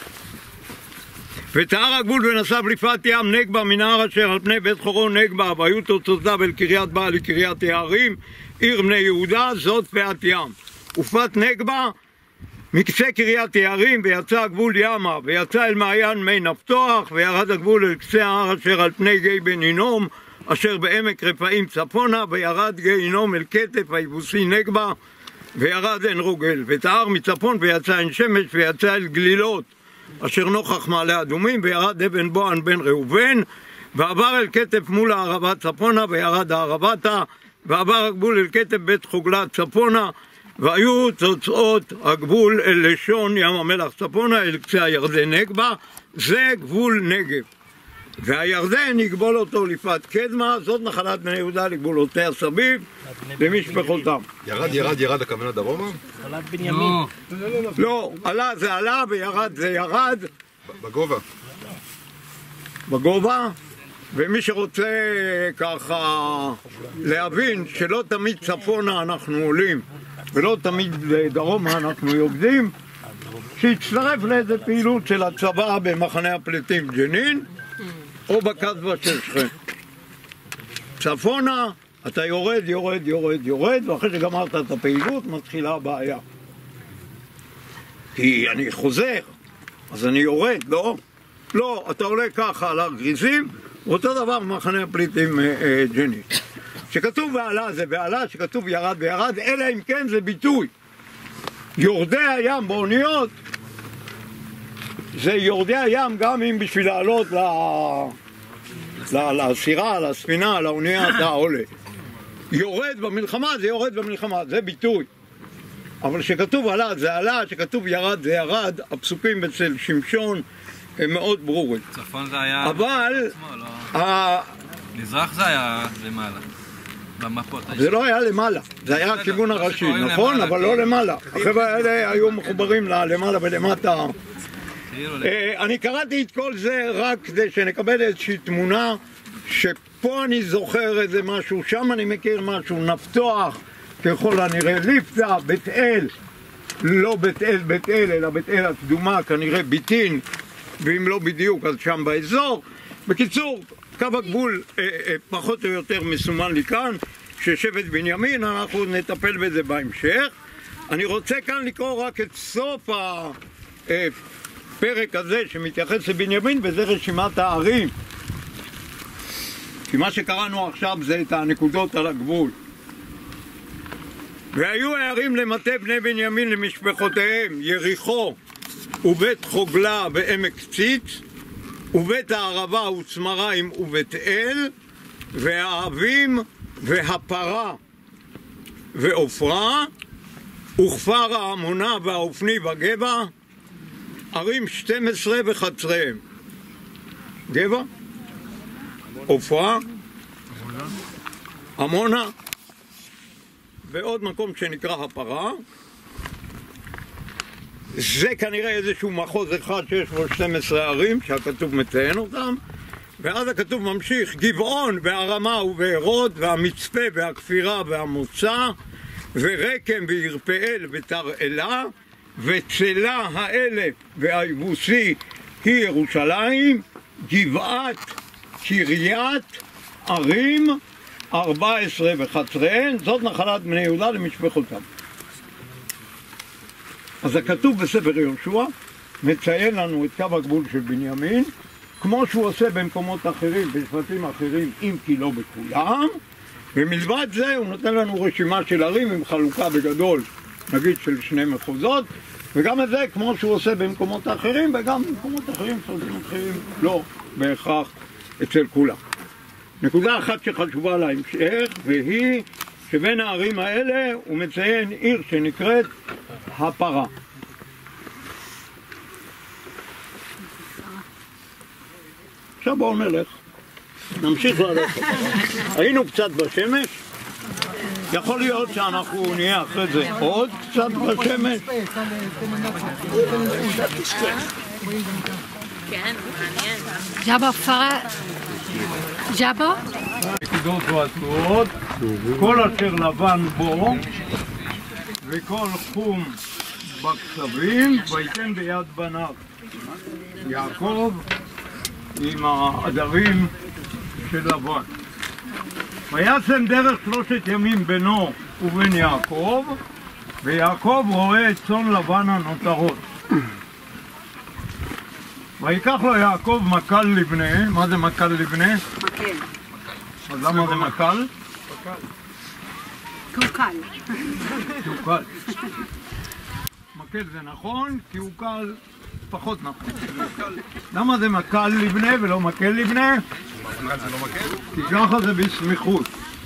ותאר הגבול ונסע בליפת ים נגבה מנהר אשר על פני בית חורון נגבה, והיו תוצאותיו אל קריית בעל לקריית יערים עיר בני יהודה, זאת פאת ים. ופת נגבה מקצה קריית יערים, ויצא הגבול ימה, ויצא אל מעיין מי נפתוח, וירד הגבול אל קצה ההר אשר על פני גיא בן הינום אשר בעמק רפאים צפונה, וירד גיא הינום אל כתף היבוסי נגבה, וירד עין רוגל. ותאר מצפון ויצא עין שמש, ויצא אל גלילות אשר נוכח מעלה אדומים, וירד אבן בוען בן ראובן, ועבר אל כתף מול הערבה צפונה, וירד הערבתה, ועבר הגבול אל כתף בית חוגלה צפונה, והיו תוצאות הגבול אל לשון ים המלח צפונה אל קצה הירדן נגבה. זה גבול נגב, והירדן יגבול אותו לפת קדמה, זאת נחלת בני יהודה לגבולותיה סביב למשפחותם. ירד ירד ירד הכוונה דרומה? נחלת בנימין. לא, עלה זה עלה וירד זה ירד בגובה. בגובה. ומי שרוצה ככה להבין שלא תמיד צפונה אנחנו עולים ולא תמיד דרומה אנחנו יורדים, שיצטרף לאיזה פעילות של הצבא במחנה הפליטים ג'נין או בקסבה של שכם. צפונה אתה יורד, יורד, יורד, יורד, ואחרי שגמרת את הפעילות מתחילה הבעיה. כי אני חוזר, אז אני יורד, לא? לא, אתה עולה ככה על הר גריזים, אותו דבר במחנה הפליטים אה, אה, ג'נין. שכתוב ועלה זה ועלה, שכתוב ירד וירד, אלא אם כן זה ביטוי. יורדי הים באוניות, זה יורדי הים גם אם בשביל לעלות ל... ל... לסירה, לספינה, לאונייה, אתה עולה. יורד במלחמה, זה יורד במלחמה, זה ביטוי. אבל שכתוב עלה זה עלה, שכתוב ירד זה ירד, הפסוקים אצל שמשון הם מאוד ברורים. צפון זה היה... אבל... לא... ה... מזרח זה היה למעלה. במפות. זה לא היה למעלה, זה היה הכיוון הראשי, נכון? אבל לא למעלה. החבר'ה האלה היו מחוברים למעלה ולמטה. אני קראתי את כל זה רק כדי שנקבל איזושהי תמונה שפה אני זוכר איזה משהו, שם אני מכיר משהו, נפתוח ככל הנראה, ליפתא, בית אל, לא בית אל בית אל אלא בית אל הקדומה, כנראה ביטין, ואם לא בדיוק אז שם באזור. בקיצור, קו הגבול אה, אה, פחות או יותר מסומן לי כאן, ששבט בנימין, אנחנו נטפל בזה בהמשך. אני רוצה כאן לקרוא רק את סוף הפרק הזה שמתייחס לבנימין, וזה רשימת הערים. כי מה שקראנו עכשיו זה את הנקודות על הגבול. והיו הערים למטה בני בנימין למשפחותיהם, יריחו ובית חוגלה ועמק ציץ, ובית הערבה וצמריים ובית אל, והאבים והפרה ועופרה, וכפר העמונה והאופני בגבע, ערים שתים עשרה וחצריהם. גבע, עופרה, עמונה, ועוד מקום שנקרא הפרה. זה כנראה איזשהו מחוז אחד שיש בו שתים עשרה ערים שהכתוב מציין אותם, ואז הכתוב ממשיך: גבעון והרמה ובארות והמצפה והכפירה והמוצא ורקם וירפאל ותרעלה וצלה האלף והיבוסי היא ירושלים, גבעת קריית ערים ארבע עשרה וחצריהן, זאת נחלת בני יהודה למשפחותם. אז הכתוב בספר יהושע מציין לנו את קו הגבול של בנימין, כמו שהוא עושה במקומות אחרים, בשבטים אחרים, אם כי לא בכולם, ומלבד זה הוא נותן לנו רשימה של ערים עם חלוקה בגדול, נגיד של שני מחוזות, וגם את זה כמו שהוא עושה במקומות אחרים, וגם במקומות אחרים, סרטים אחרים, לא בהכרח אצל כולם. נקודה אחת שחשובה להמשך, והיא שבין הערים האלה הוא מציין עיר שנקראת הפרה. עכשיו בואו נלך, נמשיך ללכת. היינו קצת בשמש, יכול להיות שאנחנו נהיה אחרי זה עוד קצת בשמש. כן, מעניין. ג'אבר פרה... ג'אבר? נקודות ועצועות, כל אשר לבן בו וכל חום בכסבים ויתן ביד בניו. יעקב עם העדרים של לבן. וישם דרך שלושת ימים בינו ובין יעקב, ויעקב רואה את צאן לבן הנותרות. ויקח לו יעקב מקל לבנה. מה זה מקל לבנה? מקל. אז למה זה מקל? כי הוא קל. כי הוא קל. מקל זה נכון, כי הוא קל פחות נכון. למה זה מקל לבנה ולא מקל לבנה? מקל זה לא מקל? כי ככה זה בסמיכות.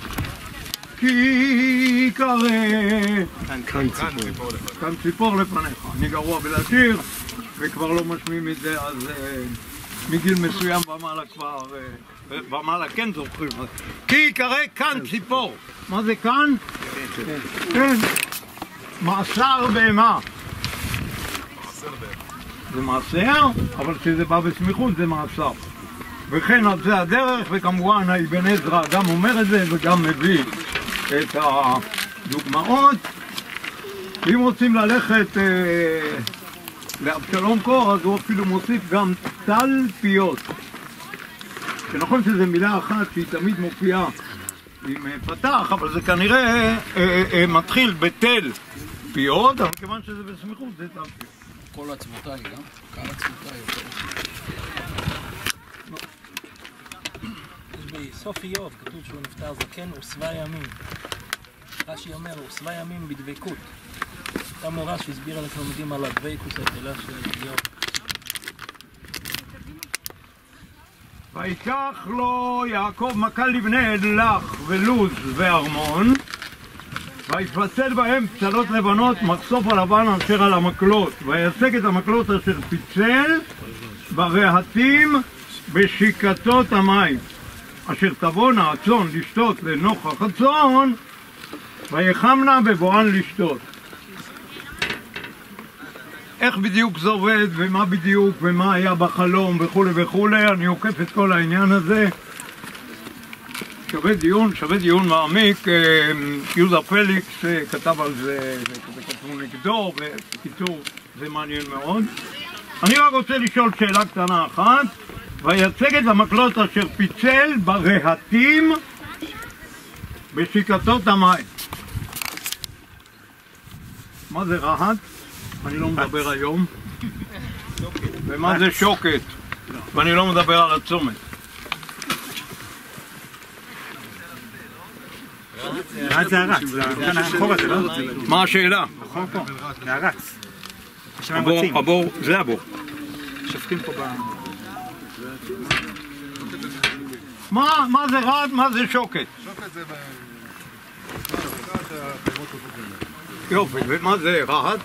כי קרא כאן ציפור. כאן ציפור לפניך. אני גרוע בלשיר וכבר לא משמיעים את זה, אז מגיל מסוים במעלה כבר, במעלה כן זוכרים. כי יקרא כאן ציפור. מה זה כאן? כן. מעשר בהמה. זה מעשר, אבל כשזה בא בסמיכות זה מעשר. וכן על זה הדרך, וכמובן האבן עזרא גם אומר את זה וגם מביא את הדוגמאות. אם רוצים ללכת אה, לאבשלום קור, אז הוא אפילו מוסיף גם תלפיות. שנכון שזו מילה אחת שהיא תמיד מופיעה עם פתח, אבל זה כנראה אה, אה, מתחיל בתל פיות, אבל כיוון שזה בסמיכות זה תלפיות. כל עצמותיי, גם? כל עצמותיי. בסוף איוב כתוב שהוא נפטר זקן ושבע ימים. רש"י אומר, ושבע ימים בדבקות. אותם רש"י הסביר על התלמידים על הדבקות הגדולה של איוב. ויקח לו יעקב מכה לבני אדלך ולוז וארמון, ויפצל בהם פצלות לבנות מחשוף הלבן אשר על המקלות, ויצק את המקלות אשר פיצל ברהטים בשיקתות המים, אשר תבואנה הצאן לשתות לנוכח הצאן, ויחמנה בבואן לשתות. איך בדיוק זה עובד, ומה בדיוק, ומה היה בחלום וכו' וכו', אני עוקף את כל העניין הזה. שווה דיון, שווה דיון מעמיק. יהודה פליקס כתב על זה, וכתבו נגדו, ובקיצור זה מעניין מאוד. אני רק רוצה לשאול שאלה קטנה אחת. ויצג את המקלות אשר פיצל ברהטים בשיקתות המים. מה זה רהט? אני לא מדבר היום. ומה זה שוקת? ואני לא מדבר על הצומת. רהט זה הרץ, כאן החור הזה, לא? מה השאלה? החור פה, זה הרץ. הבור, זה הבור. שופכים פה ב... מה, מה זה רהט? מה זה שוקת? שוקת זה... יופי, ומה זה רהט?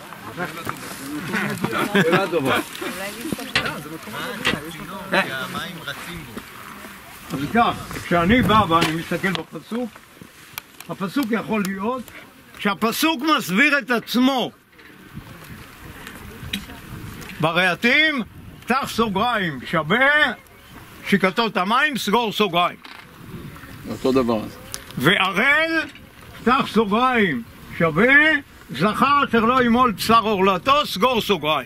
שאלה טובה. המים רצים בו. אז כך, כשאני בא ואני מסתכל בפסוק, הפסוק יכול להיות שהפסוק מסביר את עצמו. ברהטים, פתח סוגריים, שווה שיקתות המים, סגור סוגריים. אותו דבר. וערל, פתח סוגריים, שווה זכר אשר לא ימול בשר עורלתו, סגור סוגריים.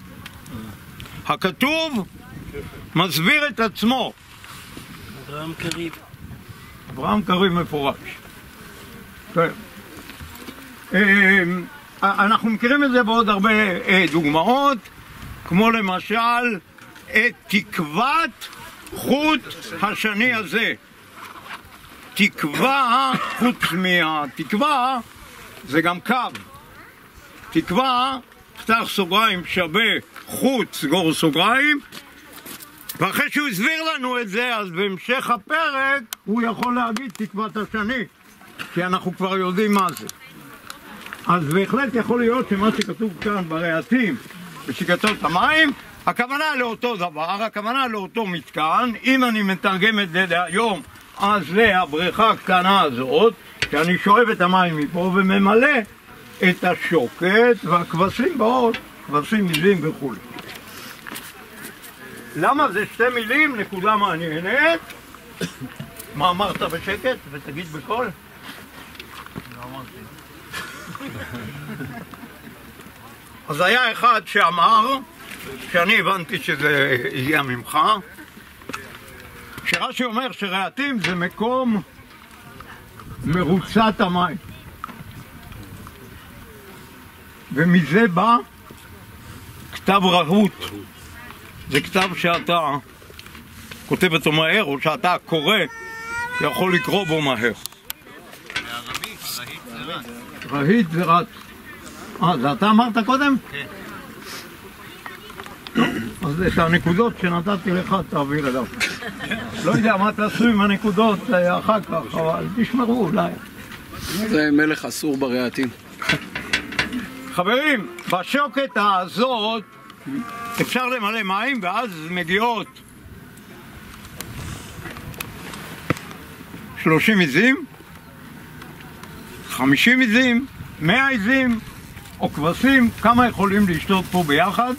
הכתוב מסביר את עצמו. אברהם קריב. אברהם קריב מפורש. כן. אנחנו מכירים את זה בעוד הרבה דוגמאות, כמו למשל את תקוות חוט השני הזה. תקווה, חוץ מהתקווה, זה גם קו. תקווה, פתח סוגריים שווה חוט, סגור סוגריים, ואחרי שהוא הסביר לנו את זה, אז בהמשך הפרק הוא יכול להגיד תקוות השני, כי אנחנו כבר יודעים מה זה. אז בהחלט יכול להיות שמה שכתוב כאן ברהטים, בשיקתות המים, הכוונה לאותו דבר, הכוונה לאותו מתקן. אם אני מתרגם את זה להיום, אז זה הבריכה הקטנה הזאת, שאני שואב את המים מפה וממלא את השוקת, והכבשים באות, כבשים מילים וכו'. למה זה שתי מילים? נקודה מעניינת. מה אמרת בשקט? ותגיד בקול. לא אמרתי. אז היה אחד שאמר, שאני הבנתי שזה הגיע ממך, שרש"י אומר שרהטים זה מקום מרוצת המים. ומזה בא כתב רהוט. זה כתב שאתה כותב אותו מהר, או שאתה קורא, יכול לקרוא בו מהר. בערבית, רהיט זה רץ. רהיט זה רץ. אה, זה אתה אמרת קודם? כן. אז את הנקודות שנתתי לך תעביר אליו. לא יודע מה תעשו עם הנקודות אחר כך, אבל תשמרו אולי. זה מלך אסור ברהטים. חברים, בשוקת הזאת אפשר למלא מים, ואז מגיעות שלושים עזים, חמישים עזים, מאה עזים, או כבשים. כמה יכולים לשתות פה ביחד?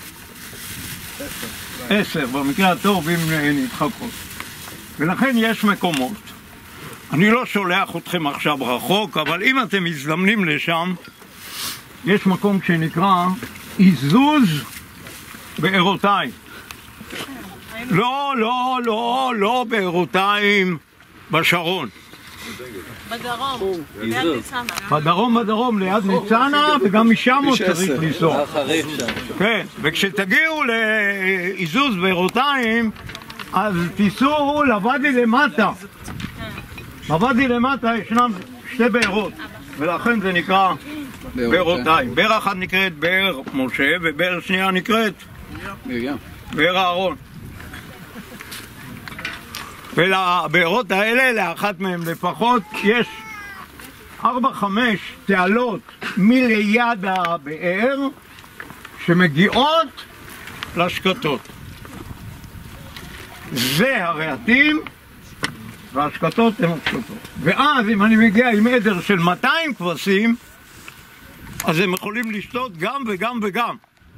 עשר, במקרה הטוב אם נתחלקות. ולכן יש מקומות. אני לא שולח אתכם עכשיו רחוק, אבל אם אתם מזדמנים לשם, יש מקום שנקרא איזוז בארותיים. לא, לא, לא, לא בארותיים בשרון. בדרום, ליד ניצנה. בדרום, בדרום, ליד ניצנה, וגם משם עוד צריך לנסוע. כן, וכשתגיעו לאיזוז בארותיים, אז תיסעו לוואדי למטה. בוואדי למטה ישנם שתי בארות, ולכן זה נקרא בארותיים. באר אחת נקראת באר משה, ובאר שנייה נקראת באר אהרון. ולבארות האלה, לאחת מהן לפחות, יש ארבע חמש תעלות מליד הבאר שמגיעות לשקטות. זה הרעתים והשקטות הן השקטות. ואז אם אני מגיע עם עדר של מאתיים כבשים, אז הם יכולים לשתות גם וגם וגם.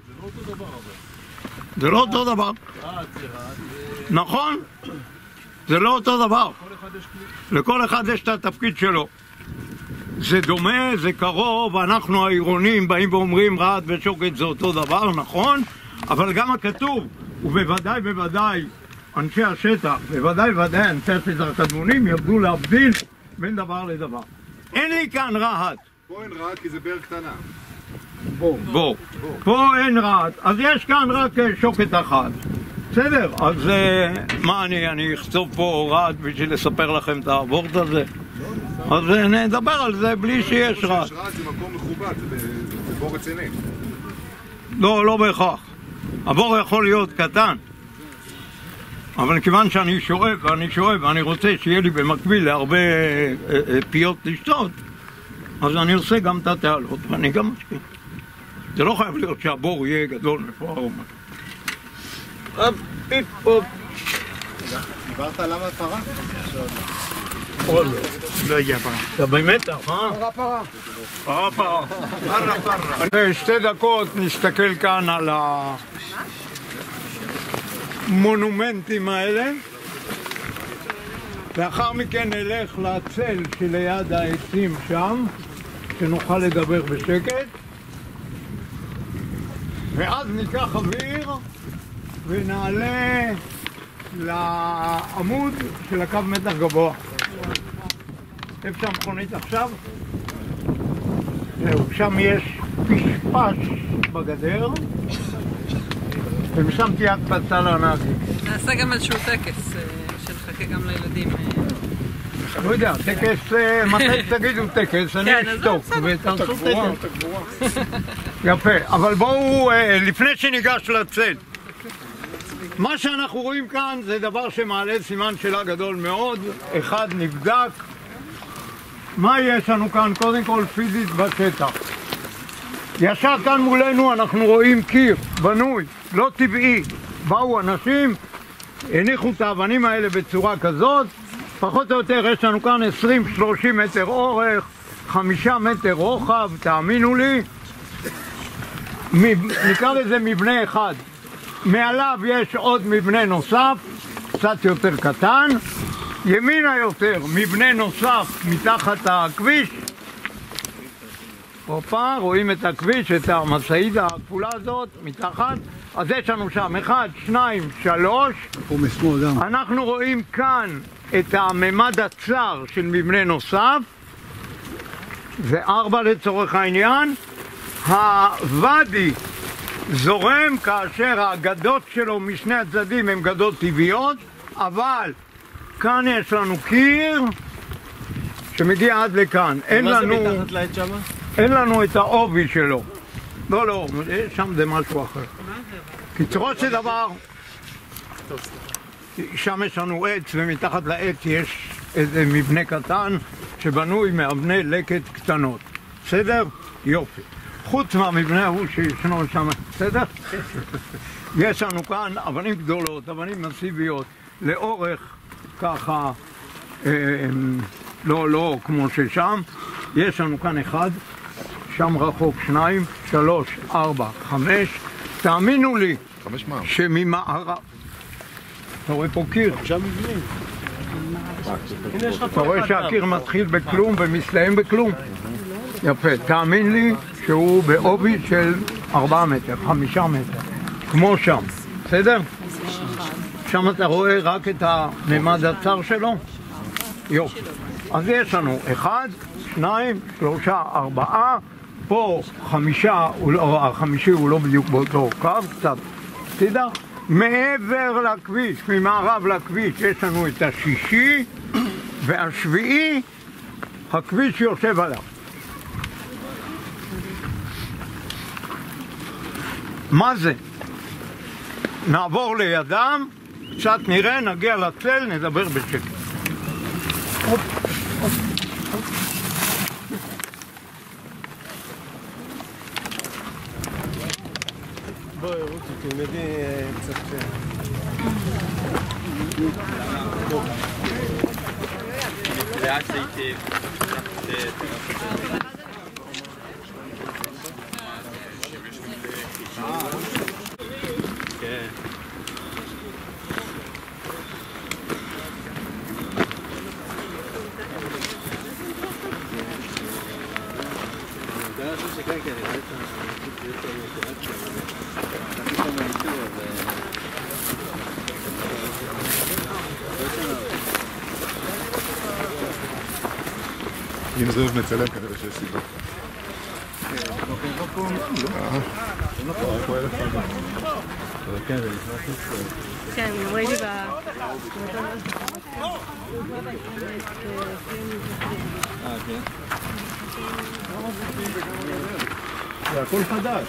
זה לא אותו דבר. נכון? זה לא אותו דבר. לכל אחד יש את התפקיד שלו. זה דומה, זה קרוב, אנחנו העירונים באים ואומרים רעד ושוקת זה אותו דבר, נכון? אבל גם הכתוב, ובוודאי בוודאי אנשי השטח, בוודאי בוודאי אנשי השטח הקדמונים ירדו להבדיל בין דבר לדבר. אין לי כאן רעד. פה אין רעד כי זה באר קטנה. בוא, בוא. פה אין רעד, אז יש כאן רק שוקת אחת. בסדר, אז מה אני, אני אחצוב פה רעד בשביל לספר לכם את העבורת הזה? אז נדבר על זה בלי שיש רעד. יש רעד זה מקום מכובד, זה בור רציני. לא, לא בהכרח. הבור יכול להיות קטן. אבל כיוון שאני שואב, ואני שואב, ואני רוצה שיהיה לי במקביל להרבה פיות לשתות, אז אני עושה גם את התעלות, ואני גם משקיע. זה לא חייב להיות שהבור יהיה גדול מפואר. הופ, פיפ, הופ. דיברת למה פרה? או לא, לא הגיע פרה. אתה במתח, אה? פרה פרה. פרה פרה. פרה פרה. שתי דקות נסתכל כאן על המונומנטים האלה. לאחר מכן נלך לצל שליד העצים שם, שנוכל לדבר בשקט. ואז ניקח אוויר ונעלה לעמוד של הקו מתח גבוה. איפה שהמכונית עכשיו? זהו, שם יש פשפש בגדר ומשם תהיה הקפצה לנהגים. נעשה גם איזשהו טקס שנחכה גם לילדים. לא יודע, טקס, מתי תגידו טקס, אני אשתוק ותעשו טקס. יפה, אבל בואו, לפני שניגש לצל, מה שאנחנו רואים כאן זה דבר שמעלה סימן שאלה גדול מאוד. אחד, נבדק מה יש לנו כאן קודם כל פיזית בשטח. ישר כאן מולנו אנחנו רואים קיר בנוי, לא טבעי. באו אנשים, הניחו את האבנים האלה בצורה כזאת, פחות או יותר יש לנו כאן עשרים שלושים מטר אורך, חמישה מטר רוחב, תאמינו לי. נקרא לזה מבנה אחד. מעליו יש עוד מבנה נוסף, קצת יותר קטן. ימינה יותר, מבנה נוסף מתחת הכביש. הופה, רואים את הכביש, את המשאית הכפולה הזאת, מתחת. אז יש לנו שם אחד, שניים, שלוש. אנחנו רואים כאן את הממד הצר של מבנה נוסף. זה ארבע לצורך העניין. הוואדי זורם כאשר הגדות שלו משני הצדדים הן גדות טבעיות, אבל כאן יש לנו קיר שמגיע עד לכאן. אין לנו, אין לנו את העובי שלו. לא, לא, שם זה משהו אחר. קיצורו של דבר, שם יש לנו עץ ומתחת לעץ יש איזה מבנה קטן שבנוי מאבני לקט קטנות. בסדר? יופי. חוץ מהמבנה ההוא שישנו שם, בסדר? יש לנו כאן אבנים גדולות, אבנים מסיביות, לאורך ככה, אה, לא, לא כמו ששם. יש לנו כאן אחד, שם רחוק שניים, שלוש, ארבע, חמש. תאמינו לי שממערב, אתה רואה פה קיר? עכשיו מבנים. אתה רואה שהקיר מתחיל בכלום ומסתיים בכלום? יפה, תאמין לי שהוא בעובי של ארבעה מטר, חמישה מטר, כמו שם, בסדר? שם אתה רואה רק את הממד הצר שלו? יופי. אז יש לנו אחד, שניים, שלושה, ארבעה, פה חמישה, החמישי הוא לא בדיוק באותו קו, קצת תדע. מעבר לכביש, ממערב לכביש, יש לנו את השישי, והשביעי, הכביש יושב עליו. מה זה? נעבור לידם, קצת נראה, נגיע לצל, נדבר בשקט. הופ, הופ, הופ. בואי רותי, תלמדי קצת... לאט הייתי... כן. אם זה אוהב מצלם כנראה שיש סיבה. כן, ראיתי ב... אה, כן. זה הכל חדש.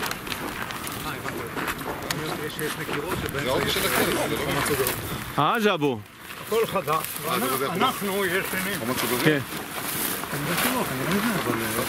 זה האופי של הכלב, זה לא מצוגר. אה, זה אבו. הכל חדש. אנחנו ישנים. כן. אני בטוח, אני לא יודע,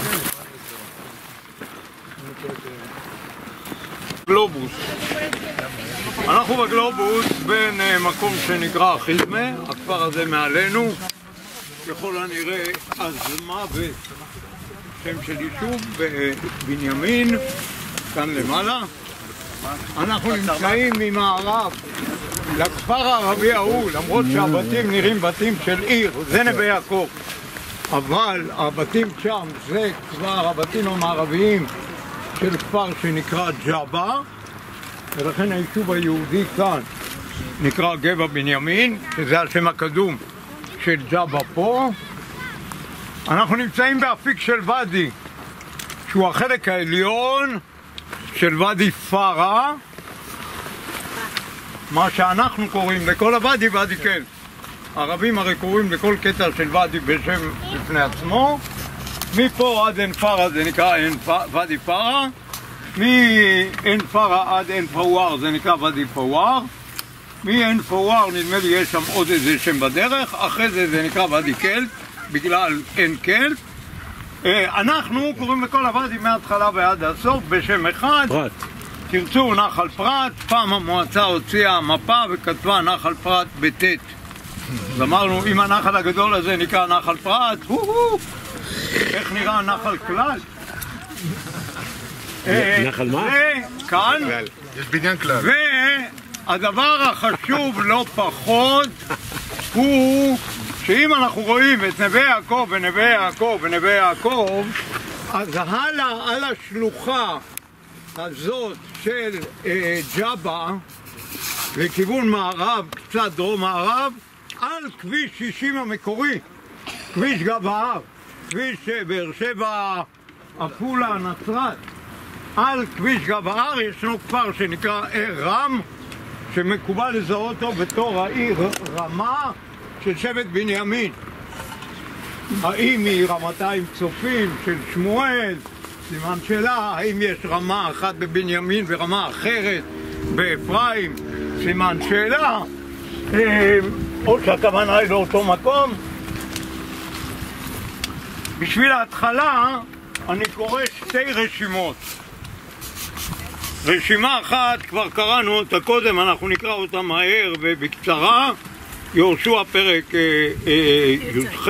אבל... גלובוס. אנחנו בגלובוס בין מקום שנקרא חילמה, הכפר הזה מעלינו, ככל הנראה אזמוות, שם של יישוב בבנימין, כאן למעלה. אנחנו נמצאים ממערב לכפר הערבי ההוא, למרות שהבתים נראים בתים של עיר, זה נווה יעקב. אבל הבתים שם זה כבר הבתים המערביים של כפר שנקרא ג'אבה, ולכן היישוב היהודי כאן נקרא גבע בנימין, שזה השם הקדום של ג'אבה פה. אנחנו נמצאים באפיק של ואדי, שהוא החלק העליון של ואדי פארה, מה שאנחנו קוראים לכל הוואדי ואדי קל. הערבים הרי קוראים לכל קטע של ואדי בשם בפני עצמו. מפה עד עין פארה זה נקרא ואדי פארה, מעין פארה עד עין פאוואר זה נקרא ואדי פאוואר, מעין פאוואר נדמה לי יש שם עוד איזה שם בדרך, אחרי זה זה נקרא ואדי קלט בגלל עין קלט. אנחנו קוראים לכל הוואדי מההתחלה ועד הסוף בשם אחד, פרט. תרצו נחל פרת. פעם המועצה הוציאה מפה וכתבה נחל פרת בטט, אז אמרנו אם הנחל הגדול הזה נקרא נחל פרת, איך נראה נחל כלל? נחל מה? כאן יש בניין כלל. והדבר החשוב לא פחות הוא שאם אנחנו רואים את נווה יעקב ונווה יעקב ונווה יעקב, אז הלאה על השלוחה הזאת של אה, ג'אבה לכיוון מערב, קצת דרום מערב, על כביש שישים המקורי, כביש גב ההר, כביש באר שבע, עפולה, נצרת, על כביש גב ההר ישנו כפר שנקרא רם, שמקובל לזהות אותו בתור העיר רמה של שבט בנימין. האם היא רמתיים צופים של שמואל, סימן שאלה, האם יש רמה אחת בבנימין ורמה אחרת באפרים, סימן שאלה, או שהכוונה היא לאותו מקום. בשביל ההתחלה אני קורא שתי רשימות. רשימה אחת כבר קראנו אותה קודם, אנחנו נקרא אותה מהר ובקצרה. יהושע פרק י"ח.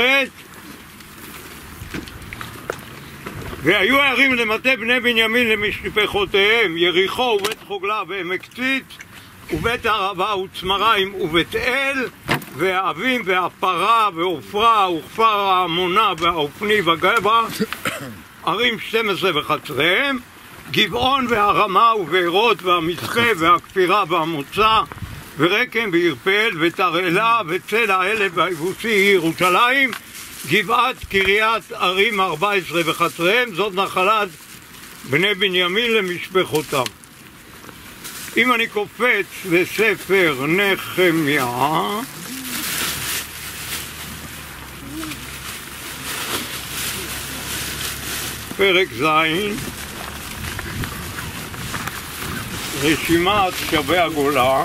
והיו הערים למטה בני בנימין למשפחותיהם, יריחו ובית חוגלה ועמק ציץ ובית ערבה וצמריים ובית אל והאבים והפרה ועופרה וכפר העמונה והאופני והגבע, ערים שתים עשרה וחצריהם, גבעון והרמה ובארות והמצחה והכפירה והמוצא ורקם וירפאל ותרעלה וצלע האלף והיבוסי ירושלים גבעת קריית ערים ארבע עשרה וחצריהם, זאת נחלת בני בנימין למשפחותם. אם אני קופץ לספר נחמיה, פרק ז', רשימת שבי הגולה,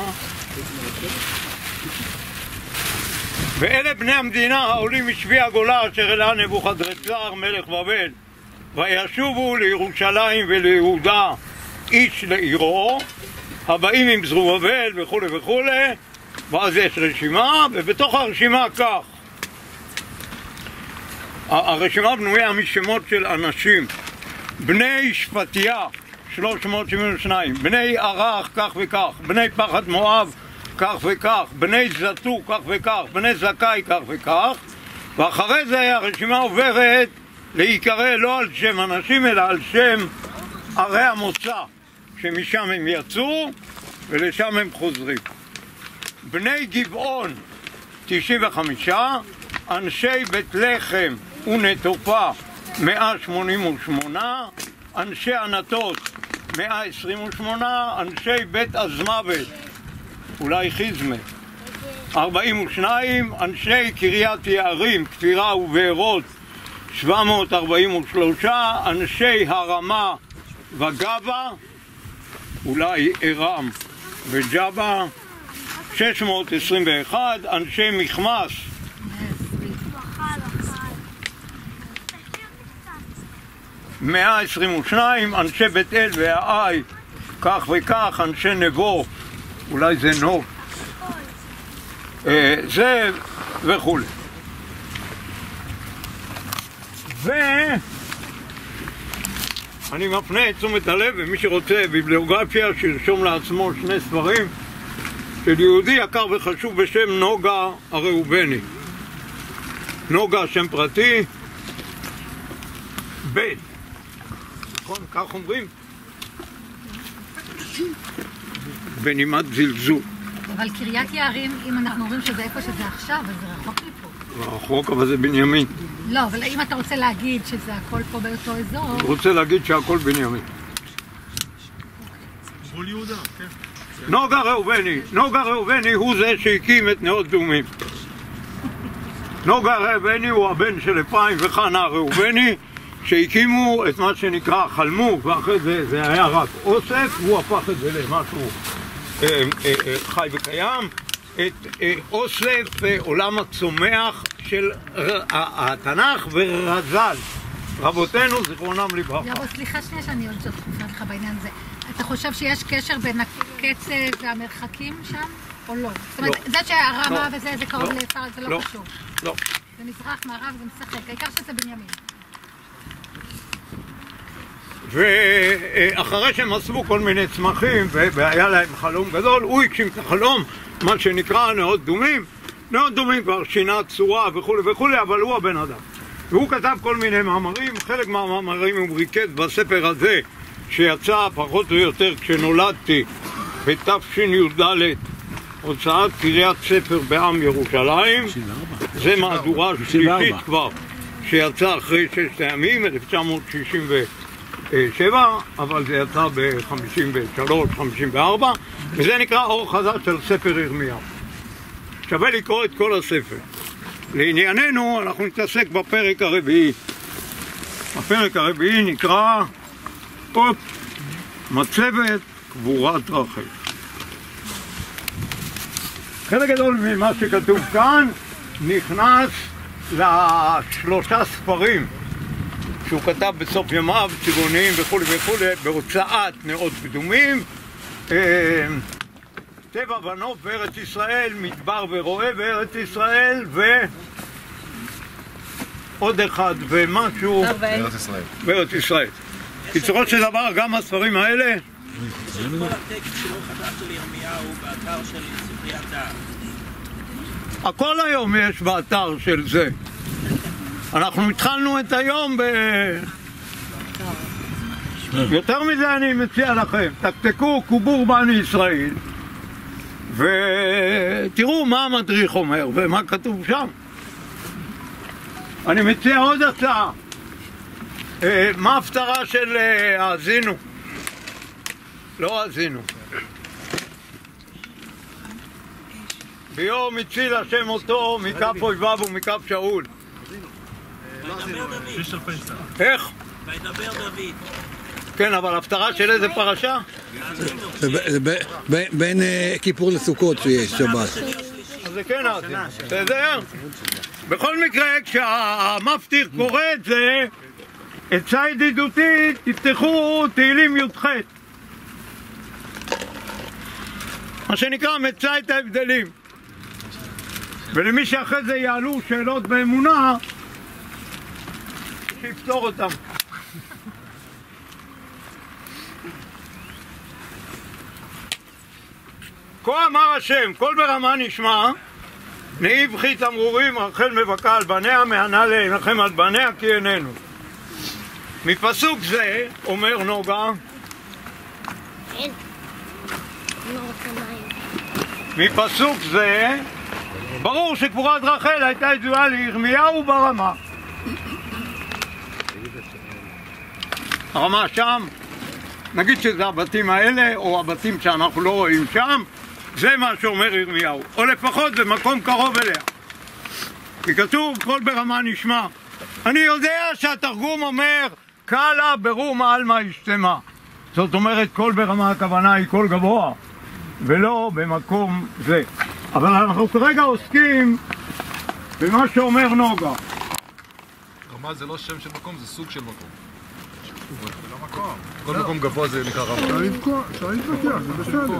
ואלה בני המדינה העולים משבי הגולה אשר העלה נבוכדנצר מלך בבל, וישובו לירושלים וליהודה איש לעירו, הבאים עם זרובבל וכו' וכו', ואז יש רשימה, ובתוך הרשימה כך, הרשימה בנויה משמות של אנשים. בני שפטיה שלוש מאות שבעים ושניים, בני ערך כך וכך, בני פחד מואב כך וכך, בני זתו כך וכך, בני זכאי כך וכך, ואחרי זה הרשימה עוברת להיקרא לא על שם אנשים אלא על שם ערי המוצא, שמשם הם יצאו ולשם הם חוזרים. בני גבעון תשעים וחמישה, אנשי בית לחם ונטופה מאה שמונים ושמונה, אנשי ענתות מאה עשרים ושמונה, אנשי בית עזמוות אולי חיזמה ארבעים ושניים, אנשי קריית יערים כפירה ובארות שבע מאות ארבעים ושלוש, אנשי הרמה וגבה אולי ארם וג'בה שש מאות עשרים ואחת, אנשי מחמס מאה עשרים ושניים, אנשי בית אל והאי כך וכך, אנשי נבו אולי זה נו אה, זה וכו'. ואני מפנה את תשומת הלב, ומי שרוצה ביבליוגרפיה שירשום לעצמו שני ספרים של יהודי יקר וחשוב בשם נוגה הראובני. נוגה שם פרטי בית, נכון? כך אומרים? בנימת זלזול. אבל קריית יערים, אם אנחנו אומרים שזה איפה שזה עכשיו, אז זה רחוק מפה. רחוק, אבל זה בנימין. לא, אבל אם אתה רוצה להגיד שזה הכל פה באותו אזור... אני רוצה להגיד שהכל בנימין. גבול יהודה, כן. נוגה ראובני, נוגה ראובני הוא זה שהקים את נאות דומים. נוגה ראובני הוא הבן של אפרים וחנה ראובני, שהקימו את מה שנקרא חלמו, ואחרי זה זה היה רק אוסף, והוא הפך את זה למשהו אה, אה, אה, חי וקיים, את אה, אוסף אה, עולם הצומח של ר, התנ"ך ורז"ל, רבותינו זיכרונם לברכה. יבוא, סליחה שנייה שאני עוד תחופה לך בעניין הזה. אתה חושב שיש קשר בין הקצב והמרחקים שם, או לא? זאת אומרת, זה שהרמה וזה, זה קרוב לפרק, זה לא חשוב. לא. זה מזרח, מערב, זה משחק, העיקר שזה בנימין. ואחרי שהם אספו כל מיני צמחים והיה להם חלום גדול, הוא הגשים את החלום, מה שנקרא נאות דומים. נאות דומים כבר שינה צורה וכו' וכו', אבל הוא הבן אדם. והוא כתב כל מיני מאמרים, חלק מהמאמרים הוא ריקד בספר הזה, שיצא פחות או יותר כשנולדתי בתש"ד, הוצאת קריית ספר בעם ירושלים. זה מהדורה שלישית כבר, שיצא אחרי ששת הימים, אלף תשע מאות שישים ושבע, אבל זה יצא ב-חמישים ושלוש חמישים וארבע, וזה נקרא אור חזק של ספר ירמיהו. שווה לקרוא את כל הספר. לענייננו אנחנו נתעסק בפרק הרביעי. הפרק הרביעי נקרא אופ, מצבת קבורת רחל. חלק גדול ממה שכתוב כאן נכנס לשלושה ספרים שהוא כתב בסוף ימיו, צבעוניים וכו' וכו', בהוצאת נאות קדומים, טבע ונוף בארץ ישראל, מדבר ורועה בארץ ישראל, ועוד אחד ומשהו בארץ ישראל. בארץ ישראל. קיצורו של דבר, גם הספרים האלה כל הטקסט שלא חדש של ירמיהו באתר של ספריית דעת. הכל היום יש באתר של זה. אנחנו התחלנו את היום ב... יותר מזה אני מציע לכם, תקתקו קובור בני ישראל ותראו מה המדריך אומר ומה כתוב שם. אני מציע עוד הצעה. מה ההפטרה של האזינו? לא האזינו. ביום הציל השם אותו מכף אויביו ומכף שאול. איך? וידבר דוד. כן, אבל ההפטרה של איזה פרשה? זה בין כיפור לסוכות שיש שבת. אז זה כן האזינו. בסדר? בכל מקרה, כשהמפטיר קורא את זה, עצה ידידותית, תפתחו תהילים י"ח. מה שנקרא, מצא את ההבדלים. ולמי שאחרי זה יעלו שאלות באמונה, שיפתור אותם. כה אמר השם, קול ברמה נשמע, נהי בכי תמרורים רחל מבכה על בניה, מענה לעיניכם על בניה כי איננו. מפסוק זה, אומר נוגה, מפסוק זה, ברור שקבורת רחל הייתה ידועה לירמיהו ברמה. הרמה שם, נגיד שזה הבתים האלה, או הבתים שאנחנו לא רואים שם, זה מה שאומר ירמיהו, או לפחות במקום קרוב אליה. כי כתוב, קול ברמה נשמע. אני יודע שהתרגום אומר, קלה ברום עלמא ישתמע. זאת אומרת, קול ברמה הכוונה היא קול גבוה, ולא במקום זה. אבל אנחנו כרגע עוסקים במה שאומר נוגה. רמה זה לא שם של מקום, זה סוג של מקום. זה לא מקום. כל מקום גבוה זה נקרא רמה. אפשר להתווכח, זה בסדר.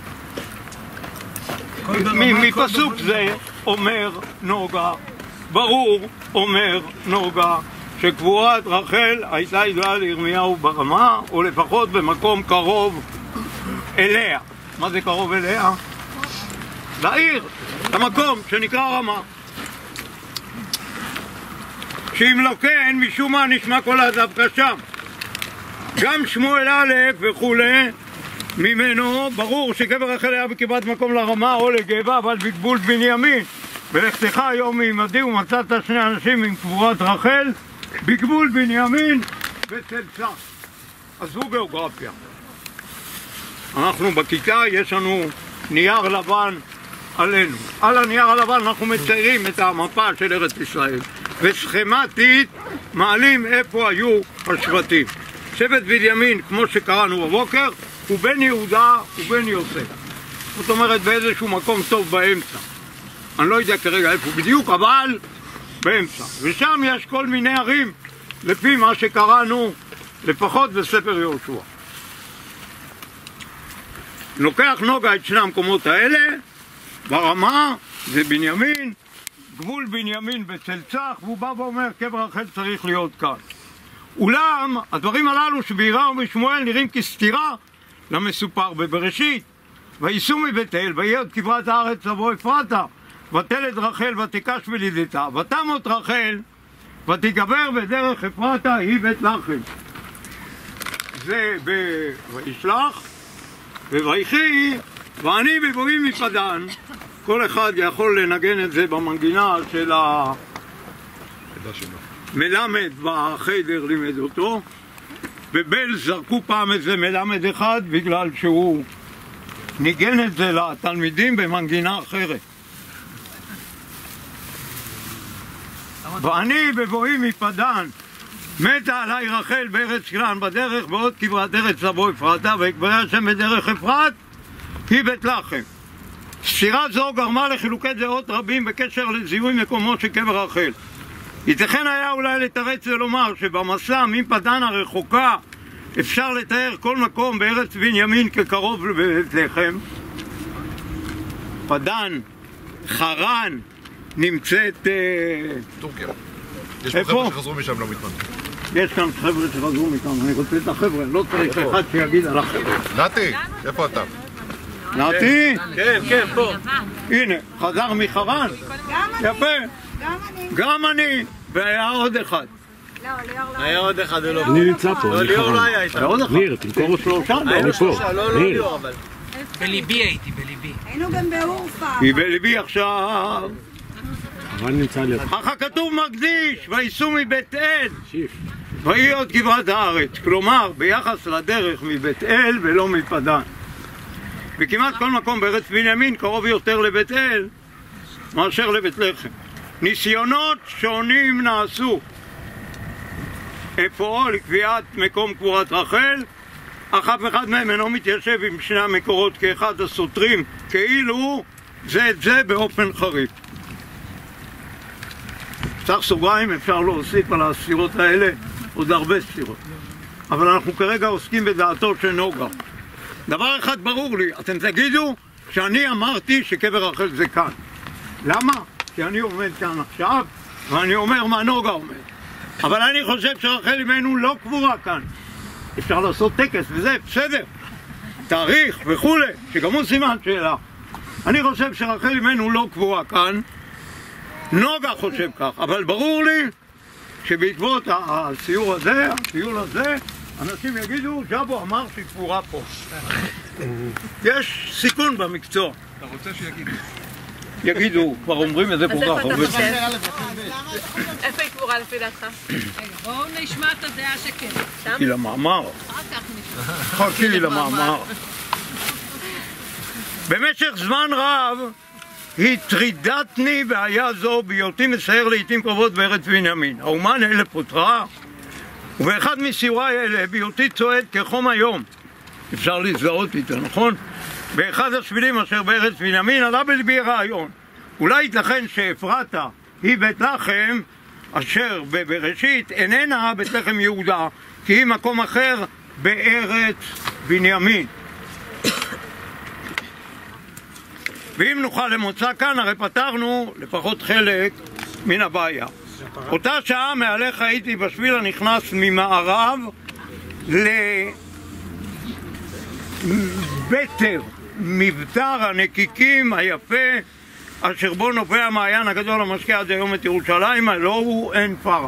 מפסוק זה אומר נוגה, ברור אומר נוגה, שקבורת רחל הייתה ידועה לירמיהו ברמה, או לפחות במקום קרוב אליה. מה זה קרוב אליה? לעיר, למקום שנקרא רמה. שאם לא כן, משום מה נשמע כל הדווקא שם. גם שמואל א' וכולי, ממנו ברור שקבר רחל היה בקרבת מקום לרמה או לגבע, אבל בגבול בנימין. ולכתך היום מעמדי ומצאת שני אנשים עם קבורת רחל בגבול בנימין וצלצה. עזבו גיאוגרפיה. אנחנו בכיתה, יש לנו נייר לבן עלינו. על הנייר הלבן אנחנו מציירים את המפה של ארץ ישראל, וסכמטית מעלים איפה היו השבטים. שבט בנימין, כמו שקראנו בבוקר, הוא בן יהודה ובן יוסף. זאת אומרת באיזשהו מקום טוב באמצע. אני לא יודע כרגע איפה בדיוק, אבל באמצע. ושם יש כל מיני ערים, לפי מה שקראנו לפחות בספר יהושע. לוקח נוגה את שני המקומות האלה, ברמה זה בנימין, גבול בנימין בצלצח, והוא בא ואומר קבר רחל צריך להיות כאן. אולם הדברים הללו שבירא ובשמואל נראים כסתירה למסופר בבראשית. וייסעו מבית אל, ויהי עוד כברת הארץ לבוא אפרתה, ותלד רחל ותיקש ולידתה, ותמות רחל ותיקבר בדרך אפרתה היא בית לחם. זה וישלח וויחי ואני בבואי מפדן. כל אחד יכול לנגן את זה במנגינה של המלמד בחדר, לימד אותו. בבל זרקו פעם איזה מלמד אחד בגלל שהוא ניגן את זה לתלמידים במנגינה אחרת. ואני בבואי מפדן מתה עליי רחל בארץ כנען בדרך, ועוד כברת ארץ לבוא אפרתה, ויקברא השם בדרך אפרת היא בית לחם. סתירה זו גרמה לחילוקי דעות רבים בקשר לזיהוי מקומו של קבר רחל. ייתכן היה אולי לתרץ ולומר שבמסע מפדן הרחוקה אפשר לתאר כל מקום בארץ בנימין כקרוב לבית לחם. פדן, חרן, נמצאת... טורקיה. יש פה חבר'ה שחזרו משם לא מתמנות. יש כאן חבר'ה שחזרו מכאן, אני רוצה את החבר'ה, לא צריך אחד שיגיד על החבר'ה. נתי, איפה אתה? נתי? כן, כן, פה. הנה, חזר מחרן. יפה. גם אני. והיה עוד אחד. היה עוד אחד, לא. אני נמצא פה, אני ליאור לא היה איתה. ניר, תמכור אותו. היינו שלושה, לא ניר. ליאור אבל. בליבי הייתי, בליבי. היינו גם באורפה. היא בליבי עכשיו. אבל נמצא לידך. אך הכתוב מקדיש, וייסעו מבית אל, ויהי עוד כברת הארץ. כלומר, ביחס לדרך מבית אל ולא מפדן. וכמעט כל מקום בארץ בנימין קרוב יותר לבית אל מאשר לבית לחם. ניסיונות שונים נעשו אפוא לקביעת מקום קבורת רחל, אך אף אחד מהם אינו מתיישב עם שני המקורות כאחד הסותרים, כאילו זה את זה באופן חריף. פתח סוגריים, אפשר להוסיף על הספירות האלה עוד הרבה ספירות, אבל אנחנו כרגע עוסקים בדעתו של נוגה. דבר אחד ברור לי, אתם תגידו שאני אמרתי שקבר רחל זה כאן. למה? כי אני עומד כאן עכשיו ואני אומר מה נוגה אומר, אבל אני חושב שרחל אמנו לא קבורה כאן. אפשר לעשות טקס וזה בסדר, תאריך וכולי, שגם הוא סימן שאלה. אני חושב שרחל אמנו לא קבורה כאן, נוגה חושב כך, אבל ברור לי שבעקבות הסיור הזה, הסיור הזה, אנשים יגידו, ז'אבו אמר שהיא קבורה פה. יש סיכון במקצוע. אתה רוצה שיגידו? יגידו, כבר אומרים את זה כל כך הרבה. איפה היא קבורה לפי דעתך? בואו נשמע את הדעה שכן. חכי למאמר. אחר כך נשמע. חכי למאמר. במשך זמן רב הטרידתני בעיה זו בהיותי מסייר לעתים קרובות בארץ בנימין. האומן אלה פוטרה, ובאחד מסיוריי אלה בהיותי צועד כחום היום, אפשר להזדהות איתו, נכון? באחד השבילים אשר בארץ בנימין עלה בלבי רעיון, אולי ייתכן שאפרתה היא בית לחם אשר בבראשית איננה בית לחם יהודה, כי היא מקום אחר בארץ בנימין. ואם נוכל למוצא כאן, הרי פתרנו לפחות חלק מן הבעיה. אותה שעה מעליך הייתי בשביל הנכנס ממערב לבטר, מבטר הנקיקים היפה, אשר בו נופע המעיין הגדול המשקיע עד היום את ירושלים, הלא הוא עין פרה.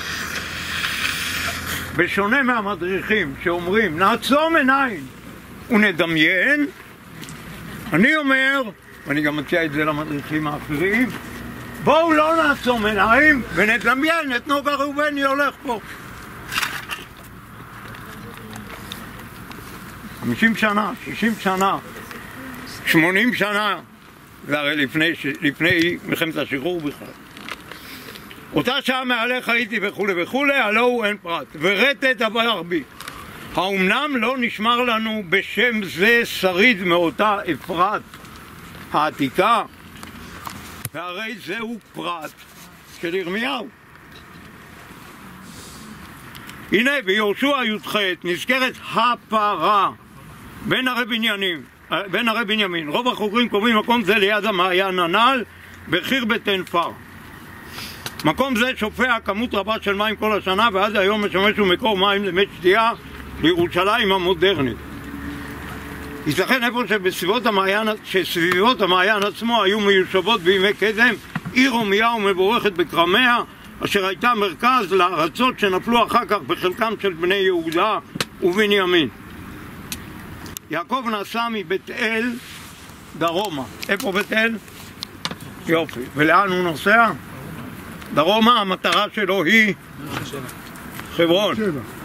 בשונה מהמדריכים שאומרים נעצום עיניים ונדמיין, אני אומר, ואני גם מציע את זה למדריכים האחרים, בואו לא נעצום עיניים ונדמיין את נוגה ראובני הולך פה. חמישים שנה, שישים שנה, שמונים שנה, זה הרי לפני, לפני מלחמת השחרור בכלל. אותה שעה מעליך הייתי וכולי וכולי, הלא הוא אין פרט. ורטט עבר בי. האומנם לא נשמר לנו בשם זה שריד מאותה אפרת העתיקה? והרי זהו פרט של ירמיהו. הנה ביהושע י"ח נזכרת הפרה בין הרי בנימין, בין הרי בנימין. רוב החוקרים קובעים מקום זה ליד המעיין הנ"ל בחרבת עין פר. מקום זה שופע כמות רבה של מים כל השנה, ועד היום משמש ומקור מים למי שתייה לירושלים המודרנית. ייתכן איפה שבסביבות המעיין, שסביבות המעיין עצמו היו מיושבות בימי קדם עיר הומייה ומבורכת בקרמיה, אשר הייתה מרכז לארצות שנפלו אחר כך בחלקם של בני יהודה ובנימין. יעקב נסע מבית אל דרומה. איפה בית אל? יופי. ולאן הוא נוסע? דרומה. המטרה שלו היא חברון.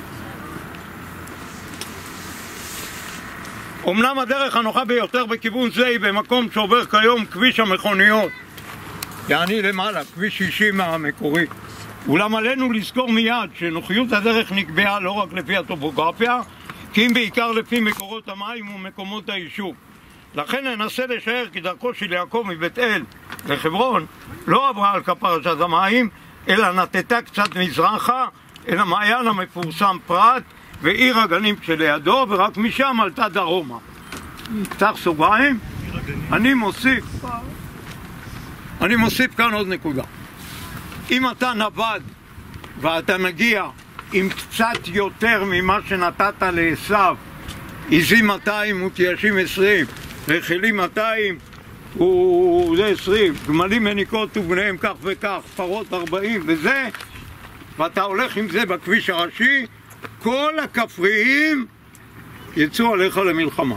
אמנם הדרך הנוחה ביותר בכיוון זה היא במקום שעובר כיום כביש המכוניות, יעני למעלה, כביש שישים המקורי. אולם עלינו לזכור מיד שנוחיות הדרך נקבעה לא רק לפי הטופוגרפיה, כי אם בעיקר לפי מקורות המים ומקומות היישוב. לכן ננסה לשער כי דרכו של יעקב מבית אל לחברון לא עברה על כפרשת המים, אלא נטטה קצת מזרחה אל המעיין המפורסם פרת ועיר הגנים שלידו, ורק משם עלתה דרומה. פתח סוגריים, אני מוסיף אני מוסיף כאן עוד נקודה. אם אתה נבד ואתה מגיע עם קצת יותר ממה שנתת לעשיו, עזים מאתיים ותיישים עשרים, רכילים מאתיים וזה עשרים, גמלים מניקות ובניהם כך וכך, פרות ארבעים וזה, ואתה הולך עם זה בכביש הראשי, כל הכפריים יצאו עליך למלחמה.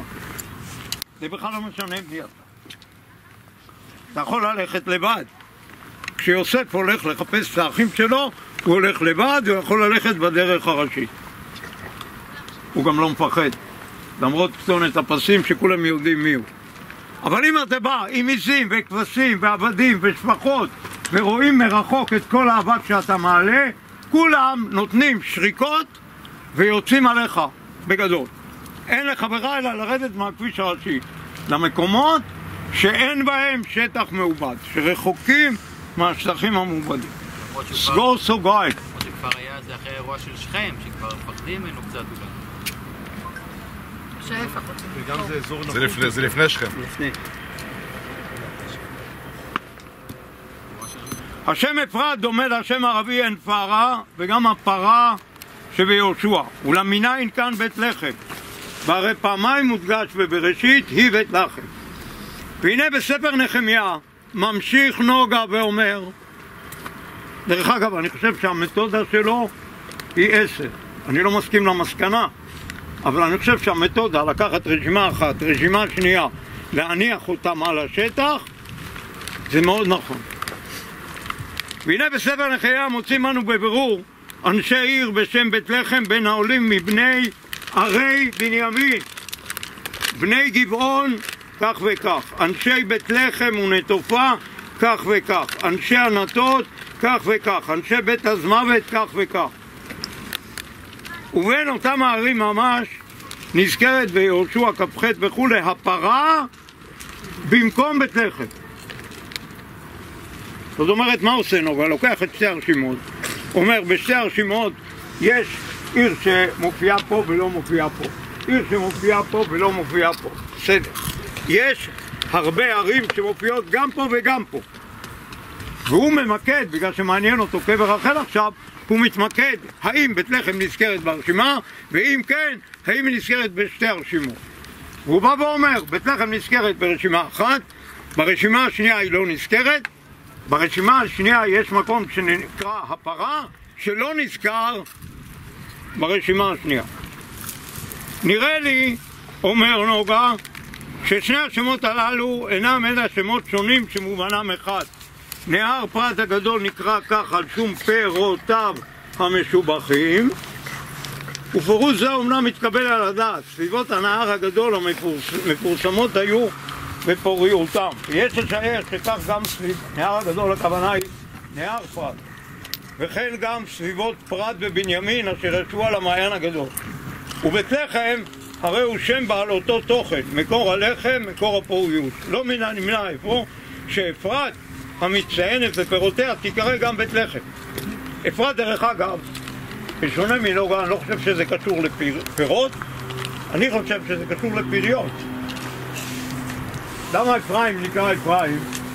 זה בכלל לא משנה מי אתה. אתה יכול ללכת לבד, כשיוסף הולך לחפש את האחים שלו, הוא הולך לבד, הוא יכול ללכת בדרך הראשית. הוא גם לא מפחד, למרות כתונת הפסים שכולם יודעים מי הוא. אבל אם אתה בא עם עיזים וכבשים ועבדים ושפחות ורואים מרחוק את כל האבק שאתה מעלה, כולם נותנים שריקות ויוצאים עליך בגדול. אין לך ברירה אלא לרדת מהכביש הראשי למקומות שאין בהם שטח מעובד, שרחוקים מהשטחים המעובדים. סגור סוגריים. שכבר היה זה אחרי האירוע של שכם, שכבר מפחדים ממנו קצת אולי. וגם זה אזור נחות. זה לפני שכם. השם אפרת דומה לשם ערבי אין פרה, וגם הפרה שביהושע. אולם מניין כאן בית לחם, והרי פעמיים מודגש בבראשית היא בית לחם. והנה בספר נחמיה ממשיך נוגה ואומר, דרך אגב אני חושב שהמתודה שלו היא עשר, אני לא מסכים למסקנה, אבל אני חושב שהמתודה לקחת רשימה אחת, רשימה שנייה, להניח אותם על השטח, זה מאוד נכון. והנה בספר נחמיה מוצאים אנו בבירור אנשי עיר בשם בית לחם בין העולים מבני ערי בנימין, בני גבעון כך וכך, אנשי בית לחם ונטופה כך וכך, אנשי ענתות כך וכך, אנשי בית הזמוות כך וכך. ובין אותם הערים ממש נזכרת ביהושע כ"ח וכולי הפרה במקום בית לחם. זאת אומרת, מה עושה נוגה? לוקח את שתי הרשימות, אומר בשתי הרשימות יש עיר שמופיעה פה ולא מופיעה פה, עיר שמופיעה פה ולא מופיעה פה, בסדר. יש הרבה ערים שמופיעות גם פה וגם פה, והוא ממקד, בגלל שמעניין אותו קבר רחל עכשיו, הוא מתמקד האם בית לחם נזכרת ברשימה, ואם כן, האם היא נזכרת בשתי הרשימות. והוא בא ואומר, בית לחם נזכרת ברשימה אחת, ברשימה השנייה היא לא נזכרת, ברשימה השנייה יש מקום שנקרא הפרה, שלא נזכר ברשימה השנייה. נראה לי, אומר נוגה, ששני השמות הללו אינם אלא שמות שונים שמובנם אחד. נהר פרת הגדול נקרא כך על שום פירותיו המשובחים, ופירוש זה אומנם מתקבל על הדעת. סביבות הנהר הגדול המפורסמות היו בפוריותם. יש לשער שכך גם סביב נהר הגדול, הכוונה היא נהר פרת, וכן גם סביבות פרת ובנימין אשר ישבו על המעיין הגדול. ובית לחם הרי הוא שם בעל אותו תוכן, מקור הלחם, מקור הפוריות. לא מן הנמנע איפה שאפרת המציינת ופירותיה תיקרא גם בית לחם. אפרת דרך אגב, בשונה מנוגה, אני לא חושב שזה קשור לפירות, אני חושב שזה קשור לפריות. למה אפרים נקרא אפרים?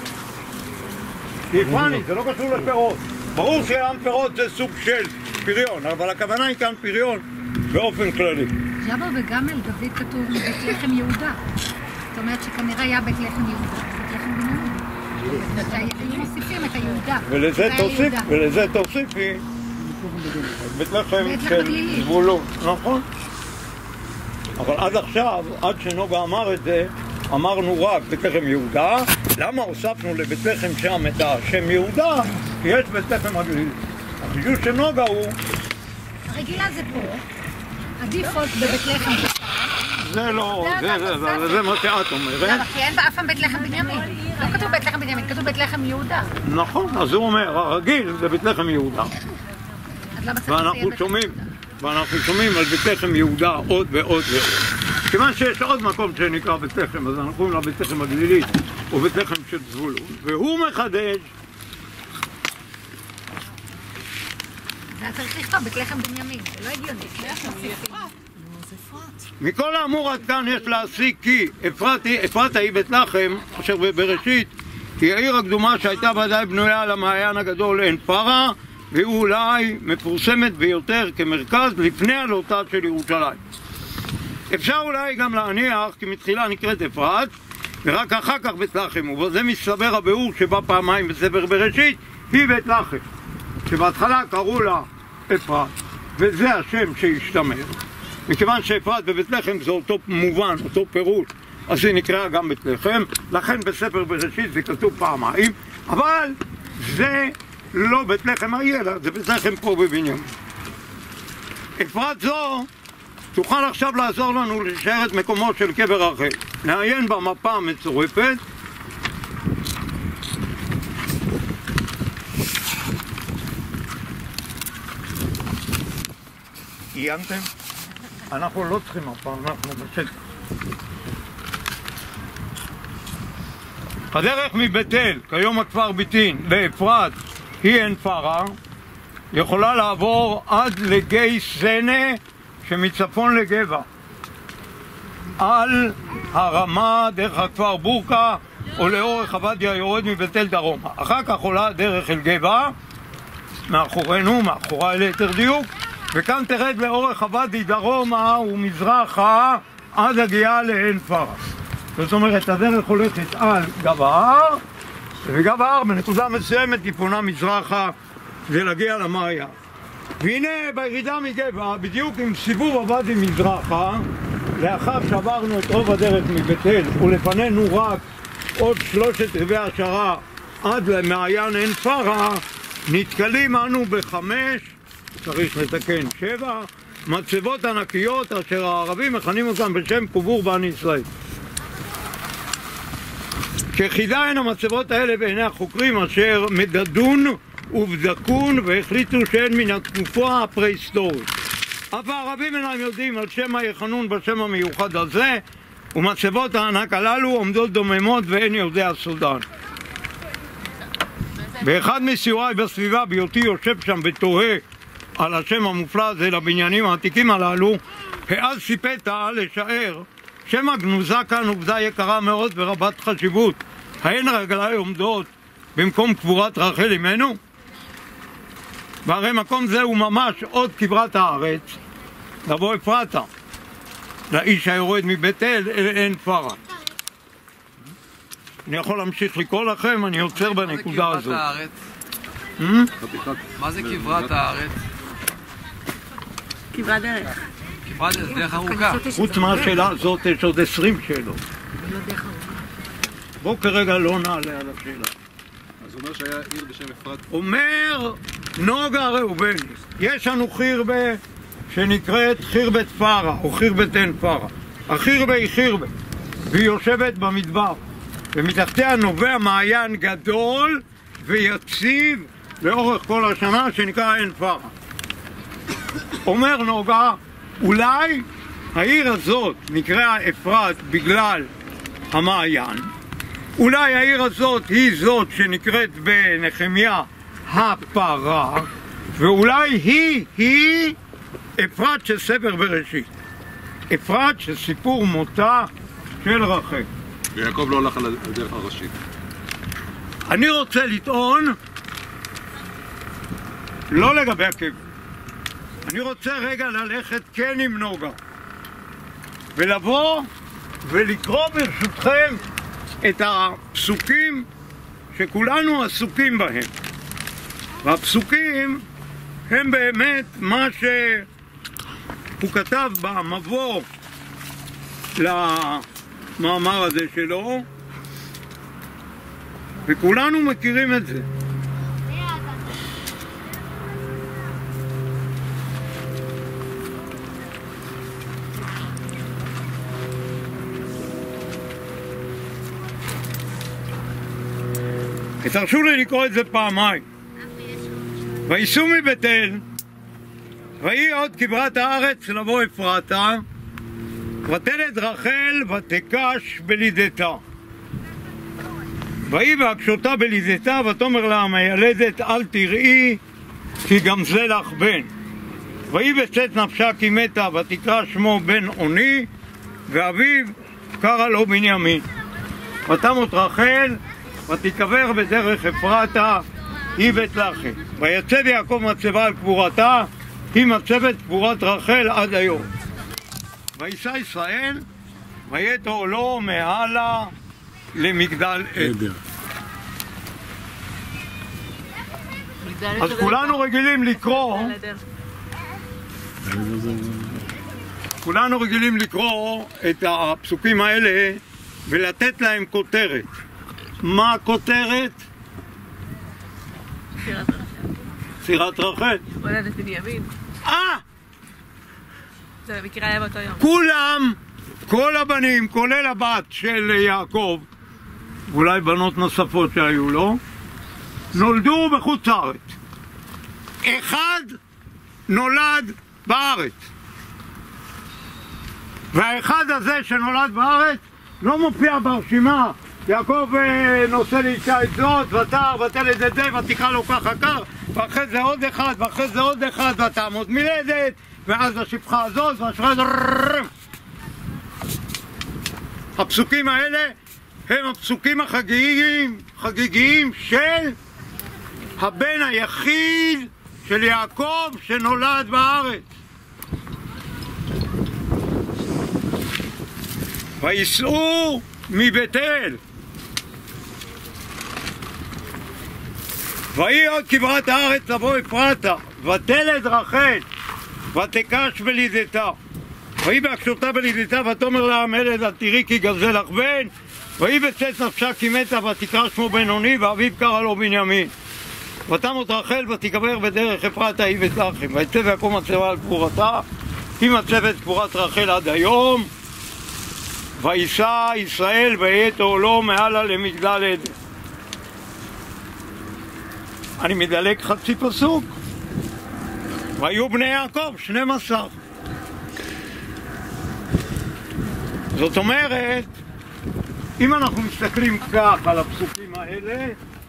כי אפרני, זה לא קשור לפירות. ברור שעם פירות זה סוג של פריון, אבל הכוונה היא כאן פריון באופן כללי. ג'אבר וגם אל דוד כתוב בית לחם יהודה. זאת אומרת שכנראה היה בית לחם יהודה, בית לחם בנימין. היו מוסיפים את היהודה. ולזה תוסיף, ולזה תוסיפי בית לחם של זבולון, נכון? אבל עד עכשיו, עד שנוגה אמר את זה, אמרנו רק בית לחם יהודה. למה הוספנו לבית לחם שם את השם יהודה? כי יש בית לחם הגליל. החידוש של נוגה הוא... הרגילה זה פה, הדיפולט בבית לחם זה שם. זה לא, זה מה שאת אומרת. למה? כי אין באף פעם בית לחם בנימין. לא כתוב בית לחם בנימין, כתוב בית לחם יהודה. נכון, אז הוא אומר, הרגיל זה בית לחם יהודה. ואנחנו שומעים, ואנחנו שומעים על בית לחם יהודה עוד ועוד ועוד. כיוון שיש עוד מקום שנקרא בית לחם, אז אנחנו קוראים לה בית לחם הגלילי, או בית לחם של זבולון. והוא מחדש... זה צריך לכתוב בית לחם בנימין, זה לא הגיוני. מכל האמור עד כאן יש להסיק כי אפרת היא בית לחם, אשר בבראשית היא העיר הקדומה שהייתה ודאי בנויה על המעיין הגדול עין פרה, והיא אולי מפורסמת ביותר כמרכז לפני עלותה של ירושלים. אפשר אולי גם להניח כי מתחילה נקראת אפרת ורק אחר כך בית לחם, ובזה מסתבר הביאור שבא פעמיים בספר בראשית היא בית לחם, שבהתחלה קראו לה אפרת, וזה השם שהשתמר. מכיוון שאפרת ובית לחם זה אותו מובן, אותו פירוש, אז היא נקראה גם בית לחם, לכן בספר בראשית זה כתוב פעמיים, אבל זה לא בית לחם אריאלה, זה בית לחם פה בבנימין. אפרת זו תוכל עכשיו לעזור לנו לשער את מקומו של קבר רחל. נעיין במפה המצורפת. עיינתם? אנחנו לא צריכים מפה, אנחנו בשטח. הדרך מבית אל, כיום הכפר ביתין, לאפרת, היא עין פרה, יכולה לעבור עד לגיא סנה שמצפון לגבע. על הרמה דרך הכפר בורקה או לאורך עבדיה יורד מבית אל דרומה. אחר כך עולה דרך אל גבע, מאחורינו, מאחורי ליתר דיוק, וכאן תרד לאורך עבדי דרומה ומזרחה עד הגיעה לעין פרה. זאת אומרת, הדרך הולכת על גב ההר, וגב ההר בנקודה מסוימת היא פונה מזרחה כדי להגיע למעיין. והנה בירידה מגבע, בדיוק עם סיבוב עבדי מזרחה, לאחר שעברנו את רוב הדרך מבית אל ולפנינו רק עוד שלושת רבעי השערה עד למעיין עין פרה, נתקלים אנו בחמש, צריך לתקן שבע, מצבות ענקיות אשר הערבים מכנים אותם בשם קבור בני ישראל. שחידה הן המצבות האלה בעיני החוקרים אשר מדדון ובדקון והחליטו שהן מן התקופה הפרה-היסטורית. אף הערבים אינם יודעים על שם היחנון בשם המיוחד הזה, ומצבות הענק הללו עומדות דוממות ואין יודע סודן. באחד מסיוריי בסביבה, בהיותי יושב שם ותוהה על השם המופלא הזה לבניינים העתיקים הללו, העזתי פתע לשער שם הגנוזה כאן עובדה יקרה מאוד ורבת חשיבות. האין רגלי עומדות במקום קבורת רחל אמנו? והרי מקום זה הוא ממש עוד כברת הארץ, לבוא אפרתה, לאיש היורד מבית אל אל עין פרה. אני יכול להמשיך לקרוא לכם, אני עוצר בנקודה הזו. מה זה כברת הארץ? כברת דרך. כברת דרך, דרך ארוכה. חוץ מהשאלה הזאת יש עוד עשרים שאלות. בואו כרגע לא נעלה על השאלה. אז הוא אומר שהיה עיר בשם אפרת. אומר נוגה ראובני, יש לנו חירבה שנקראת חירבת פרה או חירבת עין פרה. החירבה היא חירבה והיא יושבת במדבר, ומתחתיה נובע מעיין גדול ויציב לאורך כל השנה שנקרא עין פרה. אומר נוגה, אולי העיר הזאת נקראה אפרת בגלל המעיין, אולי העיר הזאת היא זאת שנקראת בנחמיה הפרה, ואולי היא היא אפרת של ספר בראשית, אפרת של סיפור מותה של רחל. ויעקב לא הלך על הדרך הראשית. אני רוצה לטעון לא לגבי הקבר, אני רוצה רגע ללכת כן עם נוגה ולבוא ולקרוא ברשותכם את הפסוקים שכולנו עסוקים בהם, והפסוקים הם באמת מה שהוא כתב במבוא למאמר הזה שלו, וכולנו מכירים את זה. תרשו לי לקרוא את זה פעמיים. ויסעו מבית אל, ויהי עוד כברת הארץ לבוא אפרתה, ותלד רחל ותקש בלידתה. ויהי בהקשותה בלידתה, ותאמר לה המיילדת אל תראי, כי גם זה לך בן. ויהי בצאת נפשה כי מתה, ותקרא שמו בן עוני, ואביו קרא לו בנימין. ותמות רחל, ותיקבר בדרך אפרתה, היא בית לחם. ויצב יעקב מצבה על קבורתה, היא מצבת קבורת רחל עד היום. ויסע ישראל, ויתו לו מעלה למגדל עדר. אז כולנו רגילים לקרוא, כולנו רגילים לקרוא את הפסוקים האלה ולתת להם כותרת. מה הכותרת? סירת רחל. סירת רחל. הולדת בנימין. אה! זה במקרה היה באותו יום. כולם, כל הבנים, כולל הבת של יעקב, ואולי בנות נוספות שהיו לו, נולדו בחוץ לארץ. אחד נולד בארץ. והאחד הזה שנולד בארץ לא מופיע ברשימה. יעקב נושא לאישה את זאת, ותר, ותלד את זה, ותקרא לו ככה כך, ואחרי זה עוד אחד, ואחרי זה עוד אחד, ותעמוד מלדת, ואז השפחה הזאת, והשפחה הזאת... הפסוקים האלה הם הפסוקים החגיגיים, חגיגיים של הבן היחיד של יעקב שנולד בארץ. ויסעו מבית אל. ויהי עוד כברת הארץ לבוא אפרתה, ותלד רחל, ותקש בלידתה. ויהי בהקשותה בלידתה, ותאמר לה המלד, אל תראי כי גזל לך בן. ויהי בצאת נפשה כי מתה, ותקרא שמו בינוני, ואביו קרא לו בנימין. ותמות רחל, ותיקבר בדרך אפרתה היא ותלחם. ויצא ויעקב מצבה על קבורתה, היא מצבת קבורת רחל עד היום. ויסע ישראל ואת אוהלו מעלה למגדל עדן. אני מדלג חצי פסוק. והיו בני יעקב שנים עשר. זאת אומרת, אם אנחנו מסתכלים כך על הפסוקים האלה,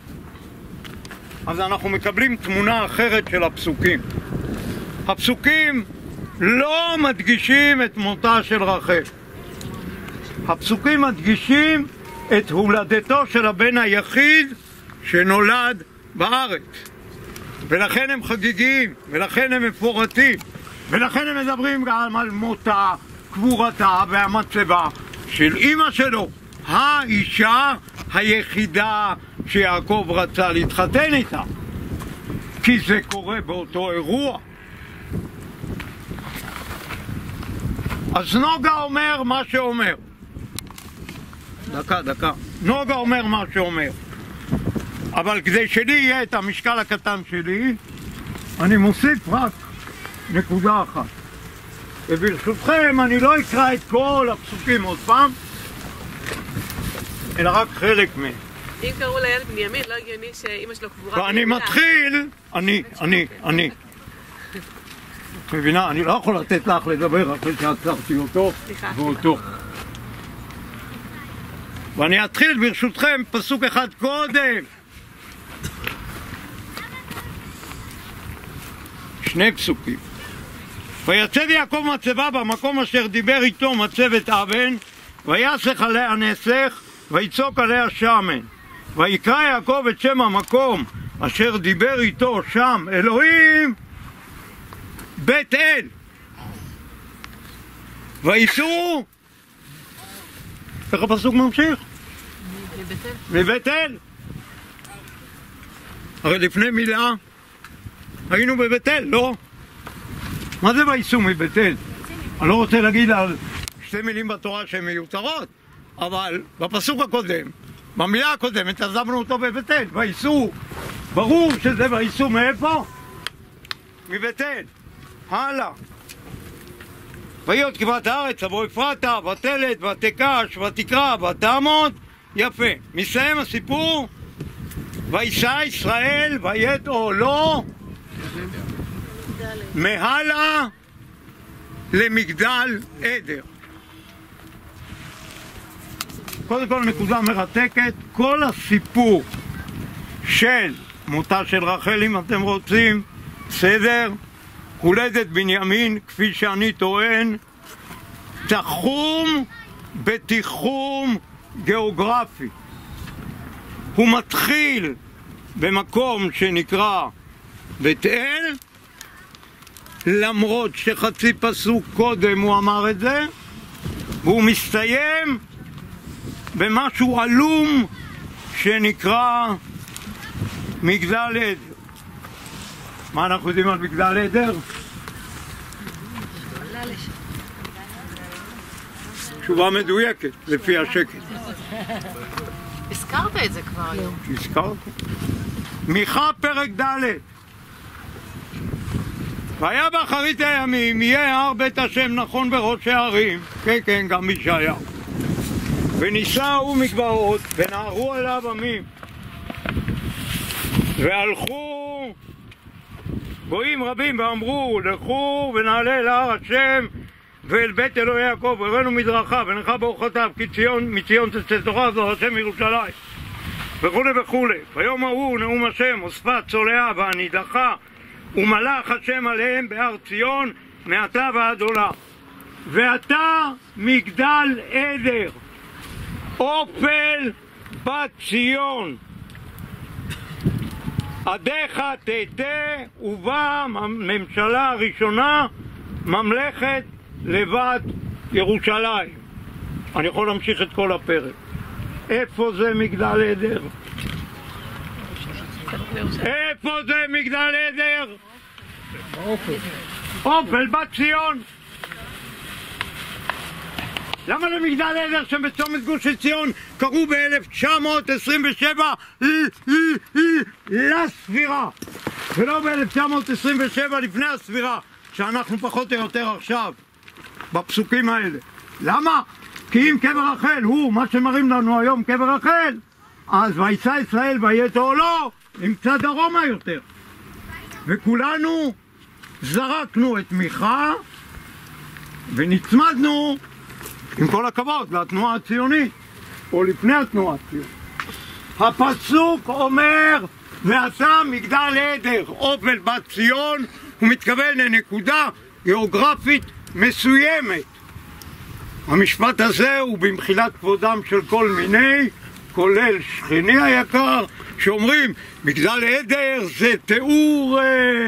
אז אנחנו מקבלים תמונה אחרת של הפסוקים. הפסוקים לא מדגישים את מותה של רחל. הפסוקים מדגישים את הולדתו של הבן היחיד שנולד בארץ. ולכן הם חגיגיים, ולכן הם מפורטים, ולכן הם מדברים גם על מותה, קבורתה והמצבה של אמא שלו, האישה היחידה שיעקב רצה להתחתן איתה, כי זה קורה באותו אירוע. אז נוגה אומר מה שאומר. דקה, דקה. נוגה אומר מה שאומר. אבל כדי שלי יהיה את המשקל הקטן שלי, אני מוסיף רק נקודה אחת. וברשותכם אני לא אקרא את כל הפסוקים עוד פעם, אלא רק חלק מהם. אם קראו לילד בנימין, לא הגיוני שאמא שלו קבורה. ואני מתחיל, אני, אני, אני. מבינה, אני לא יכול לתת לך לדבר אחרי שעצרתי אותו ואותו. ואני אתחיל ברשותכם פסוק אחד קודם. שני פסוקים. ויצב יעקב מצבה במקום אשר דיבר איתו מצבת אבן, ויסך עליה נסך, ויצוק עליה שמן. ויקרא יעקב את שם המקום אשר דיבר איתו שם אלוהים, בית אל. ויסעו, איך הפסוק ממשיך? מבית אל. מבית אל. הרי לפני מילה היינו בבית אל, לא? מה זה ויסעו מבית אל? אני לא רוצה להגיד על שתי מילים בתורה שהן מיותרות, אבל בפסוק הקודם, במילה הקודמת, עזבנו אותו בבית אל. ויסעו, ברור שזה ויסעו מאיפה? מבית אל. הלאה. ויהי עוד כברת הארץ, לבוא אפרתה, ותלד, ותקש, ותקרא, ותעמוד. יפה. מסיים הסיפור. ויסע ישראל, וית אוהלו מהלה למגדל עדר. קודם כל נקודה מרתקת, כל הסיפור של מותה של רחל, אם אתם רוצים, בסדר, הולדת בנימין, כפי שאני טוען, תחום בתיחום גיאוגרפי. הוא מתחיל במקום שנקרא בית אל, למרות שחצי פסוק קודם הוא אמר את זה, והוא מסתיים במשהו עלום שנקרא מגדל עדר. מה אנחנו יודעים על מגדל עדר? תשובה מדויקת, לפי השקט. הזכרת את זה כבר היום. הזכרת? מיכה פרק ד' והיה באחרית הימים יהיה הר בית השם נכון בראש הערים, כן כן גם ישעיהו, ונישאו מגבעות ונערו אליו עמים והלכו גויים רבים ואמרו לכו ונעלה אל הר השם ואל בית אלוהי יעקב וראינו מדרכה ונלכה באורחותיו כי ציון מציון תצא תורה זו השם ירושלים וכולי וכולי. ביום ההוא נאום השם ושפת צולעה והנידחה ומלאך השם עליהם בהר ציון מעתה ועד עולם. ואתה מגדל עדר אופל בת ציון עדיך תהתה ובאה הממשלה הראשונה ממלכת לבת ירושלים. אני יכול להמשיך את כל הפרק. איפה זה מגדל עדר? איפה זה מגדל עדר? אופל בת ציון. למה למגדל עדר שבצומת גוש עציון קראו ב-אלף תשע מאות עשרים ושבע לספירה ולא ב-אלף תשע מאות עשרים ושבע לפני הספירה שאנחנו פחות או יותר עכשיו בפסוקים האלה? למה? כי אם קבר רחל הוא מה שמראים לנו היום קבר רחל, אז ויצא ישראל ויהיה לא נמצא דרומה יותר, וכולנו זרקנו את מיכה ונצמדנו עם כל הכבוד לתנועה הציונית או לפני התנועה הציונית. הפסוק אומר ואתה מגדל עדר אופל בת ציון, הוא מתכוון לנקודה גיאוגרפית מסוימת. המשפט הזה הוא במחילת כבודם של כל מיני, כולל שכני היקר, שאומרים מגדל עדר זה תיאור,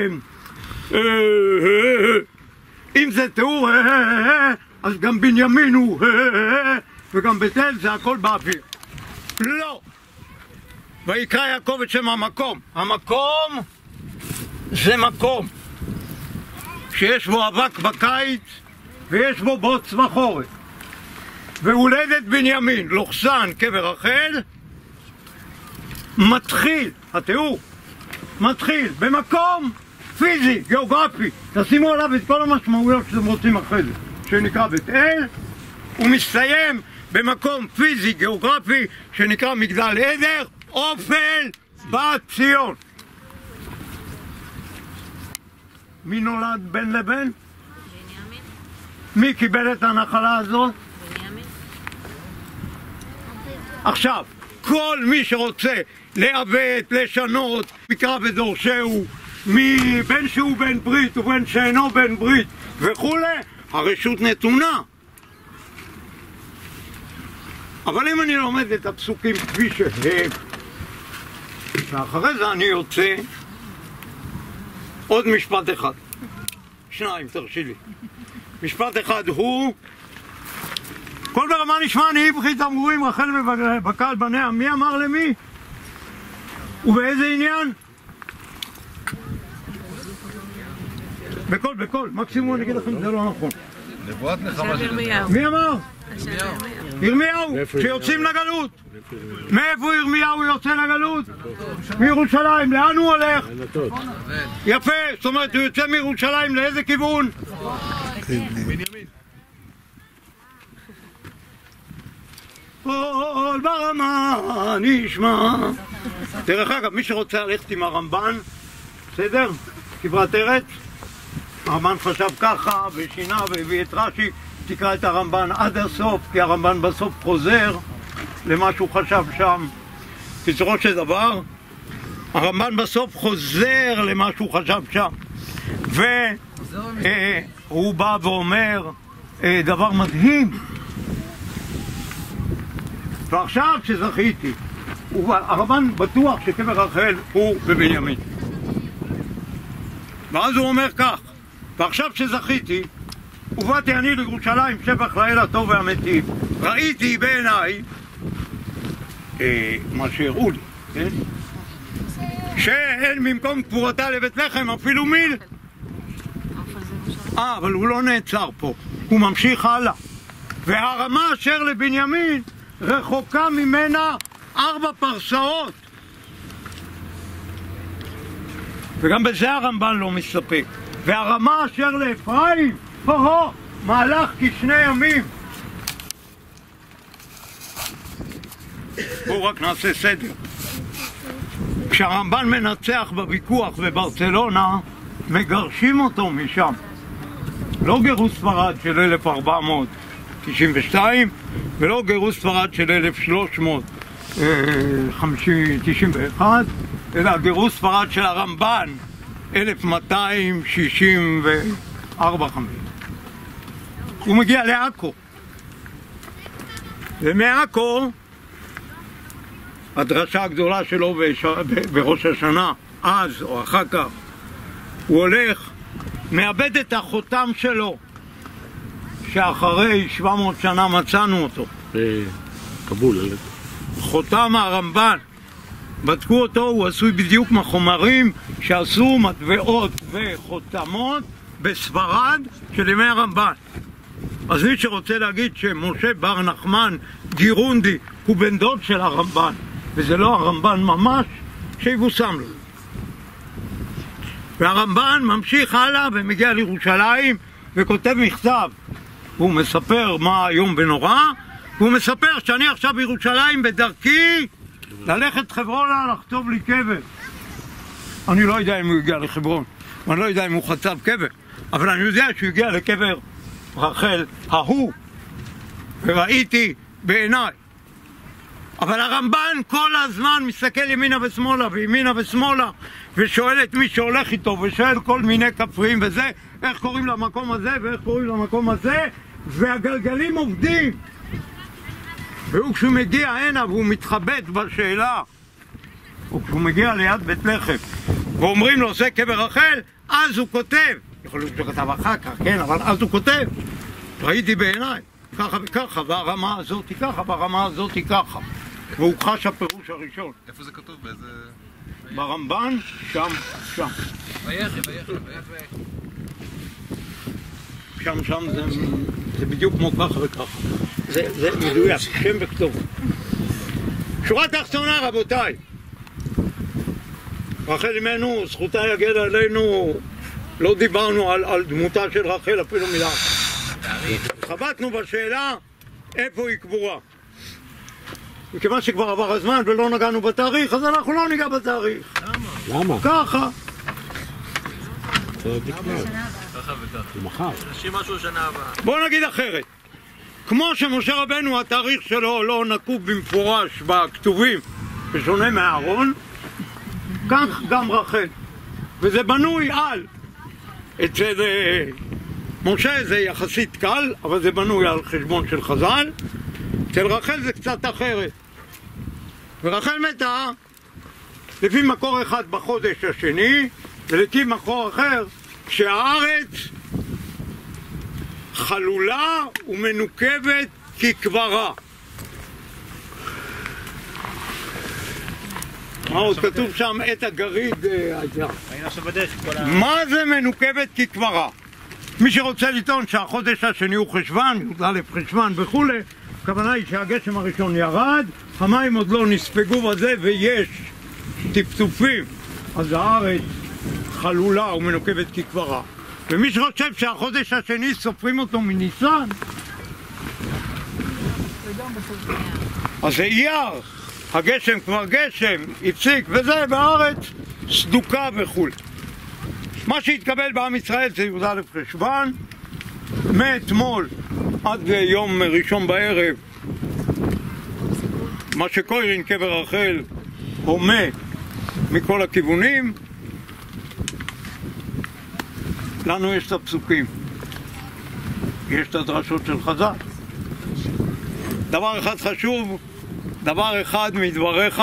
אם זה תיאור אז גם בנימין הוא וגם בית אל זה הכל באוויר. לא. ויקרא יעקב את שם המקום. המקום זה מקום שיש בו אבק בקיץ ויש בו בוץ בחורף. והולדת בנימין, לוחסן קבר רחל, מתחיל, התיאור, מתחיל במקום פיזי, גיאוגרפי, תשימו עליו את כל המשמעויות שאתם רוצים אחרי זה, שנקרא בית אל, ומסתיים במקום פיזי, גיאוגרפי, שנקרא מגדל עדר, אופל בת ציון. מי נולד בן לבן? בנימין. מי קיבל את הנחלה הזאת? בנימין. עכשיו, כל מי שרוצה לעוות, לשנות, מקרא ודורשהו, מבין שהוא בן ברית ובין שאינו בן ברית וכולי, הרשות נתונה. אבל אם אני לומד את הפסוקים כפי שהם, ואחרי זה אני יוצא עוד משפט אחד, שניים תרשי לי. משפט אחד הוא כל ברמה נשמע אני ברית אמורים רחל ובקע על בניה. מי אמר למי? ובאיזה עניין? בכל, בכל, מקסימום אני אגיד לכם זה לא נכון. נבואת נחמה של ירמיהו. מי אמר? ירמיהו, שיוצאים לגלות. מאיפה ירמיהו יוצא לגלות? מירושלים. לאן הוא הולך? יפה, זאת אומרת הוא יוצא מירושלים לאיזה כיוון? בנימין. כל ברמה נשמע. דרך אגב, מי שרוצה ללכת עם הרמב"ן, בסדר? כברת ארץ, הרמב"ן חשב ככה ושינה והביא את רש"י, תקרא את הרמב"ן עד הסוף, כי הרמב"ן בסוף חוזר למה שהוא חשב שם. בצורות של דבר, הרמב"ן בסוף חוזר למה שהוא חשב שם, והוא בא ואומר דבר מדהים. ועכשיו שזכיתי, הרמב"ן בטוח שקבר רחל הוא בבנימין, ואז הוא אומר כך: ועכשיו שזכיתי ובאתי אני לירושלים שבח לאל הטוב והמיטיב, ראיתי בעיניי אה, מה שהראו לי, כן? שאין ממקום קבורתה לבית לחם אפילו מיל. אה, אבל הוא לא נעצר פה, הוא ממשיך הלאה. והרמה אשר לבנימין רחוקה ממנה ארבע פרסאות. וגם בזה הרמב"ן לא מסתפק. והרמה אשר לאפרים, הו-הו, מהלך כשני ימים. בואו רק נעשה סדר. כשהרמב"ן מנצח בוויכוח בברצלונה, מגרשים אותו משם. לא גירוש ספרד של אלף ארבע מאות תשעים ושתיים ולא גירוש ספרד של אלף שלוש מאות תשעים ואחת, אלא גירוש ספרד של הרמב"ן אלף מאתיים שישים וארבע חמש. הוא מגיע לעכו, ומעכו הדרשה הגדולה שלו בש... בראש השנה, אז או אחר כך, הוא הולך, מאבד את החותם שלו, שאחרי שבע מאות שנה מצאנו אותו. בקבול. חותם הרמב"ן. בדקו אותו, הוא עשוי בדיוק מהחומרים שעשו מטבעות וחותמות בספרד של ימי הרמב"ן. אז מי שרוצה להגיד שמשה בר נחמן גירונדי הוא בן דוד של הרמב"ן, וזה לא הרמב"ן ממש, שיבוסם לו. והרמב"ן ממשיך הלאה ומגיע לירושלים וכותב מכתב. הוא מספר מה היום בנורא, והוא מספר שאני עכשיו בירושלים בדרכי ללכת חברונה לכתוב לי קבר. אני לא יודע אם הוא הגיע לחברון, ואני לא יודע אם הוא חצב קבר, אבל אני יודע שהוא הגיע לקבר רחל ההוא, וראיתי בעיניי. אבל הרמב"ן כל הזמן מסתכל ימינה ושמאלה וימינה ושמאלה, ושואל את מי שהולך איתו, ושואל כל מיני כפרים וזה, איך קוראים למקום הזה ואיך קוראים למקום הזה, והגלגלים עובדים. והוא כשהוא מגיע הנה והוא מתחבט בשאלה, או כשהוא מגיע ליד בית לחם ואומרים לו זה קבר רחל, אז הוא כותב, יכול להיות שהוא כתב אחר כך, כן, אבל אז הוא כותב, ראיתי בעיניי ככה וככה, והרמה הזאת היא ככה, והרמה הזאת היא ככה, והוא חש הפירוש הראשון. איפה זה כתוב? באיזה... ברמב"ן, שם, שם. ויחי, ויחי, ויחי. שם, שם זה, זה בדיוק כמו ככה וככה. זה, זה מדויק, שם וכתוב. שורה תחתונה, רבותיי. רחל אמנו, זכותה יגן עלינו, לא דיברנו על, על דמותה של רחל אפילו מילה. חבטנו בשאלה איפה היא קבורה. וכיוון שכבר עבר הזמן ולא נגענו בתאריך, אז אנחנו לא ניגע בתאריך. למה? למה? ככה. ככה וככה. נשים משהו שנה הבאה. בואו נגיד אחרת. כמו שמשה רבנו התאריך שלו לא נקוב במפורש בכתובים, בשונה מהארון, כך גם רחל. וזה בנוי על. אצל משה זה יחסית קל, אבל זה בנוי על חשבון של חז"ל. אצל רחל זה קצת אחרת. ורחל מתה לפי מקור אחד בחודש השני, ולפי מקור אחר כשהארץ חלולה ומנוקבת כקברה. מה עוד כתוב שם? את הגריד הייתה. מה זה מנוקבת כקברה? מי שרוצה לטעון שהחודש השני הוא חשוון, י"א חשוון וכולי, הכוונה היא שהגשם הראשון ירד, המים עוד לא נספגו בזה ויש טפטופים, אז הארץ חלולה ומנוקבת כקברה. ומי שחושב שהחודש השני סופרים אותו מניסן, אז זה אייר, הגשם כבר גשם, הפסיק וזה, והארץ סדוקה וכו'. מה שהתקבל בעם ישראל זה י"א חשוון, מאתמול עד יום ראשון בערב, מה שקוראים קבר רחל הומה מכל הכיוונים. לנו יש את הפסוקים, יש את הדרשות של חז"ל. דבר אחד חשוב, דבר אחד מדבריך,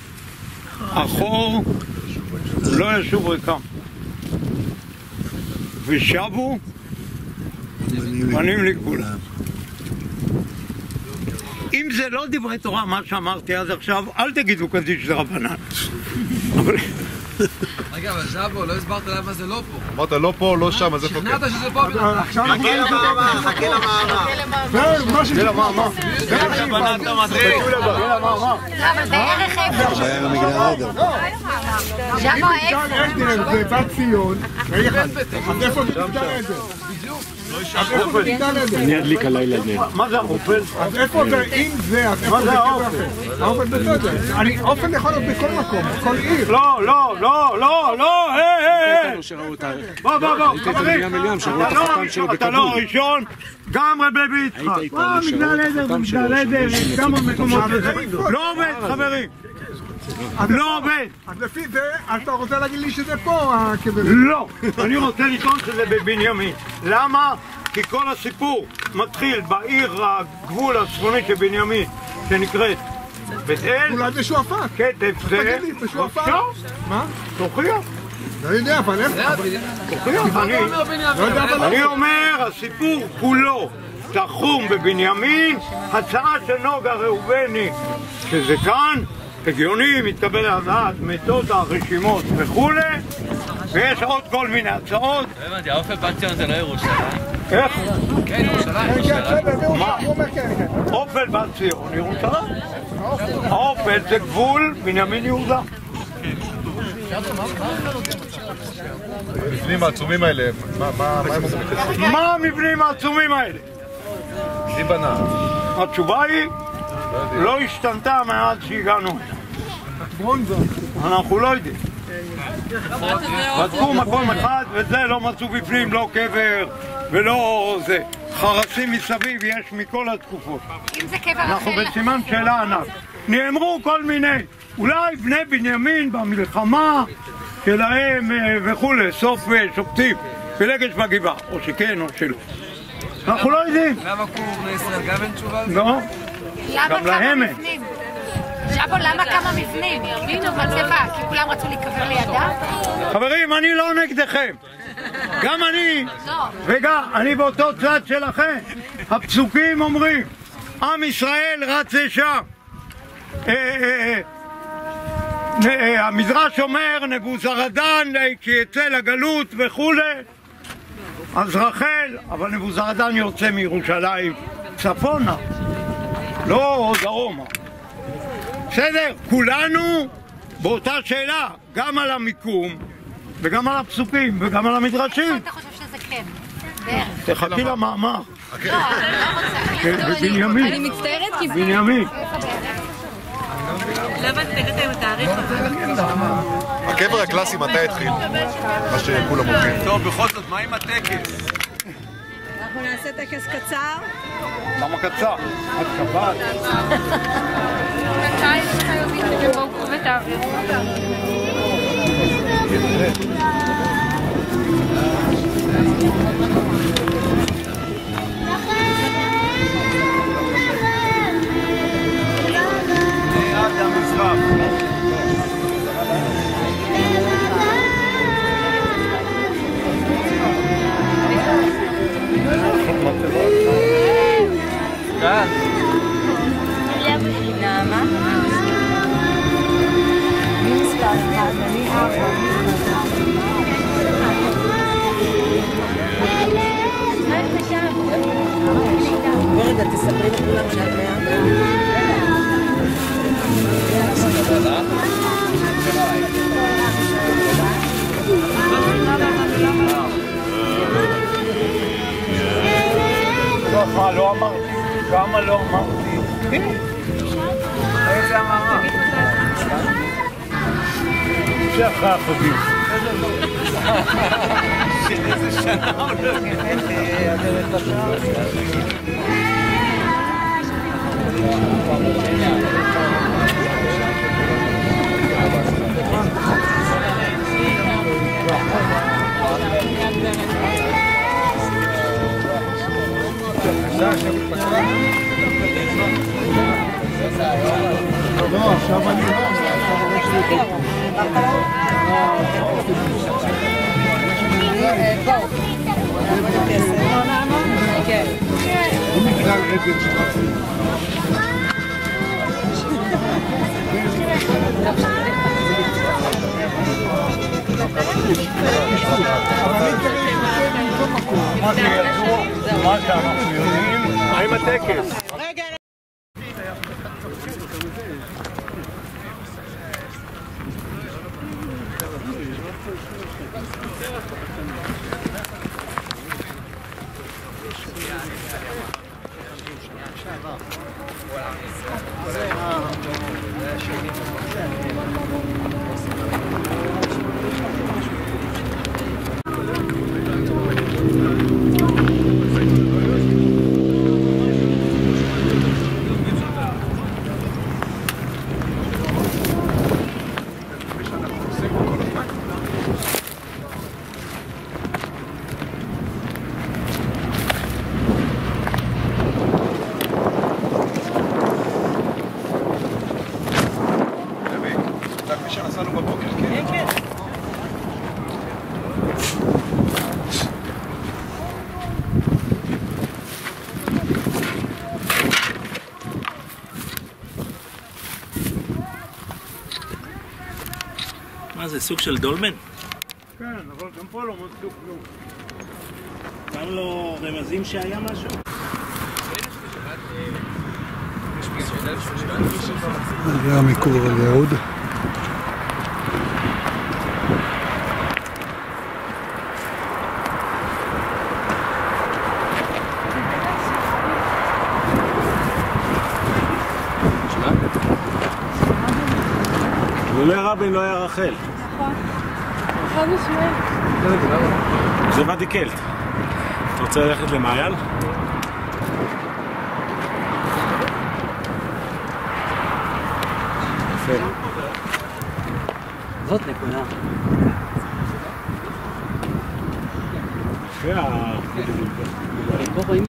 אחור לא ישוב ריקם, ושבו בנים לגבולם. אם זה לא דברי תורה מה שאמרתי אז עכשיו, אל תגידו קדיש דרבנן. רגע, אבל שבו, לא הסברת למה זה לא פה. אמרת לא פה, לא שם, אז איפה כן? שכנעת שזה פה בינתיים. חכה למאמר, חכה למאמר. זה למאמר. זה למאמר. אבל בערך איפה. זה היה במגדל עדר. ז'אבו עדר ובת ציון, אז איפה מגדל עדר? אז איפה מגדל עדר? אני אדליק הלילה נר. מה זה האופן? אז איפה זה, אם זה, אז איפה זה האופן? האופן בסדר. אני, אופן יכול להיות בכל מקום, בכל עיר. לא, לא, לא, לא, לא, היי, היי, היי. בוא, בוא, בוא, חברים. אתה לא הראשון, גם רבי ביצחק. מה, מגדל עדר, מגדל עדר, כמה מקומות לזה. לא עובד, חברים. לא עובד. אז לפי זה, אז אתה רוצה להגיד לי שזה פה, הכבד? לא, אני רוצה לטעון שזה בבנימין. למה? כי כל הסיפור מתחיל בעיר הגבול הצפוני של בנימין, שנקראת בית אל. אולי בשועפאט. כתב זה. תגיד לי, בשועפאט. מה? תוכיח. לא יודע, אבל איפה? תוכיח, אני אומר, הסיפור כולו תחום בבנימין, הצעה של נוגה ראובני, שזה כאן, הגיוני, מתקבל לדעת, מתות הרשימות וכולי, ויש עוד כל מיני הצעות. לא הבנתי, האופן בת ציון זה לא ירושלים? איך? כן, ירושלים. מה? אופן בת ציון, ירושלים. האופן זה גבול בנימין יהודה. המבנים העצומים האלה, מה הם עושים? מה המבנים העצומים האלה? מי בנה? התשובה היא, לא השתנתה מאז שהגענו. אנחנו לא יודעים. בדקו מקום אחד וזה לא מצאו בפנים, לא קבר ולא זה. חרסים מסביב יש מכל התקופות. אם זה קבר אנחנו אחר... בסימן שאלה ענק. נאמרו כל מיני, אולי בני בנימין במלחמה שלהם וכולי, סוף שופטים, פילגש בגבעה, או שכן או שלא. אנחנו לא יודעים. למה קורו בני ישראל גם אין תשובה? לא. למה כמה מבנים? ז'אבו, למה כמה מבנים? פתאום מצבה, כי כולם רצו להיקבר לידה? חברים, אני לא נגדכם. גם אני, וגם אני באותו צד שלכם. הפסוקים אומרים, עם ישראל רץ לשם. המדרש אומר, נבוזרדן כשיצא לגלות וכולי. אז רחל, אבל נבוזרדן יוצא מירושלים צפונה, לא דרומה. בסדר, כולנו באותה שאלה, גם על המיקום וגם על הפסוקים וגם על המדרשים. אתה חושב שזה כן? תחכי למאמר. לא, אני לא רוצה. בנימין. אני מצטערת כי... בנימין. למה תגיד עם התאריך הזה? הקבר הקלאסי מתי התחיל? מה שכולם אומרים. טוב, בכל זאת, מה עם הטקס? אנחנו נעשה טקס קצר. למה קצר? את קבעת. מתי חייבים שבואו ותעבירו אותם? עד המזרח. כאן. נעמה? מי מספר אחד? אני ארבע. ורגע, תספרי לכולם שאת מעט. ככה לא אמרתי, כמה לא אמרתי. איזה אמרה? שאחרי החגים. איזה שנה הולך. לא, עכשיו אני לא, עכשיו יש לי מה שאנחנו יודעים, מה עם הטקס? מה זה, סוג של דולמן? כן, אבל גם פה לא מצאו כלום. גם לא רמזים שהיה משהו? זה המיקור על יהוד. לולא רבין לא היה רחל. נכון. חד משמעית. זה ואדי קלט. אתה רוצה ללכת למעיין? יפה. זאת נקודה. יפה.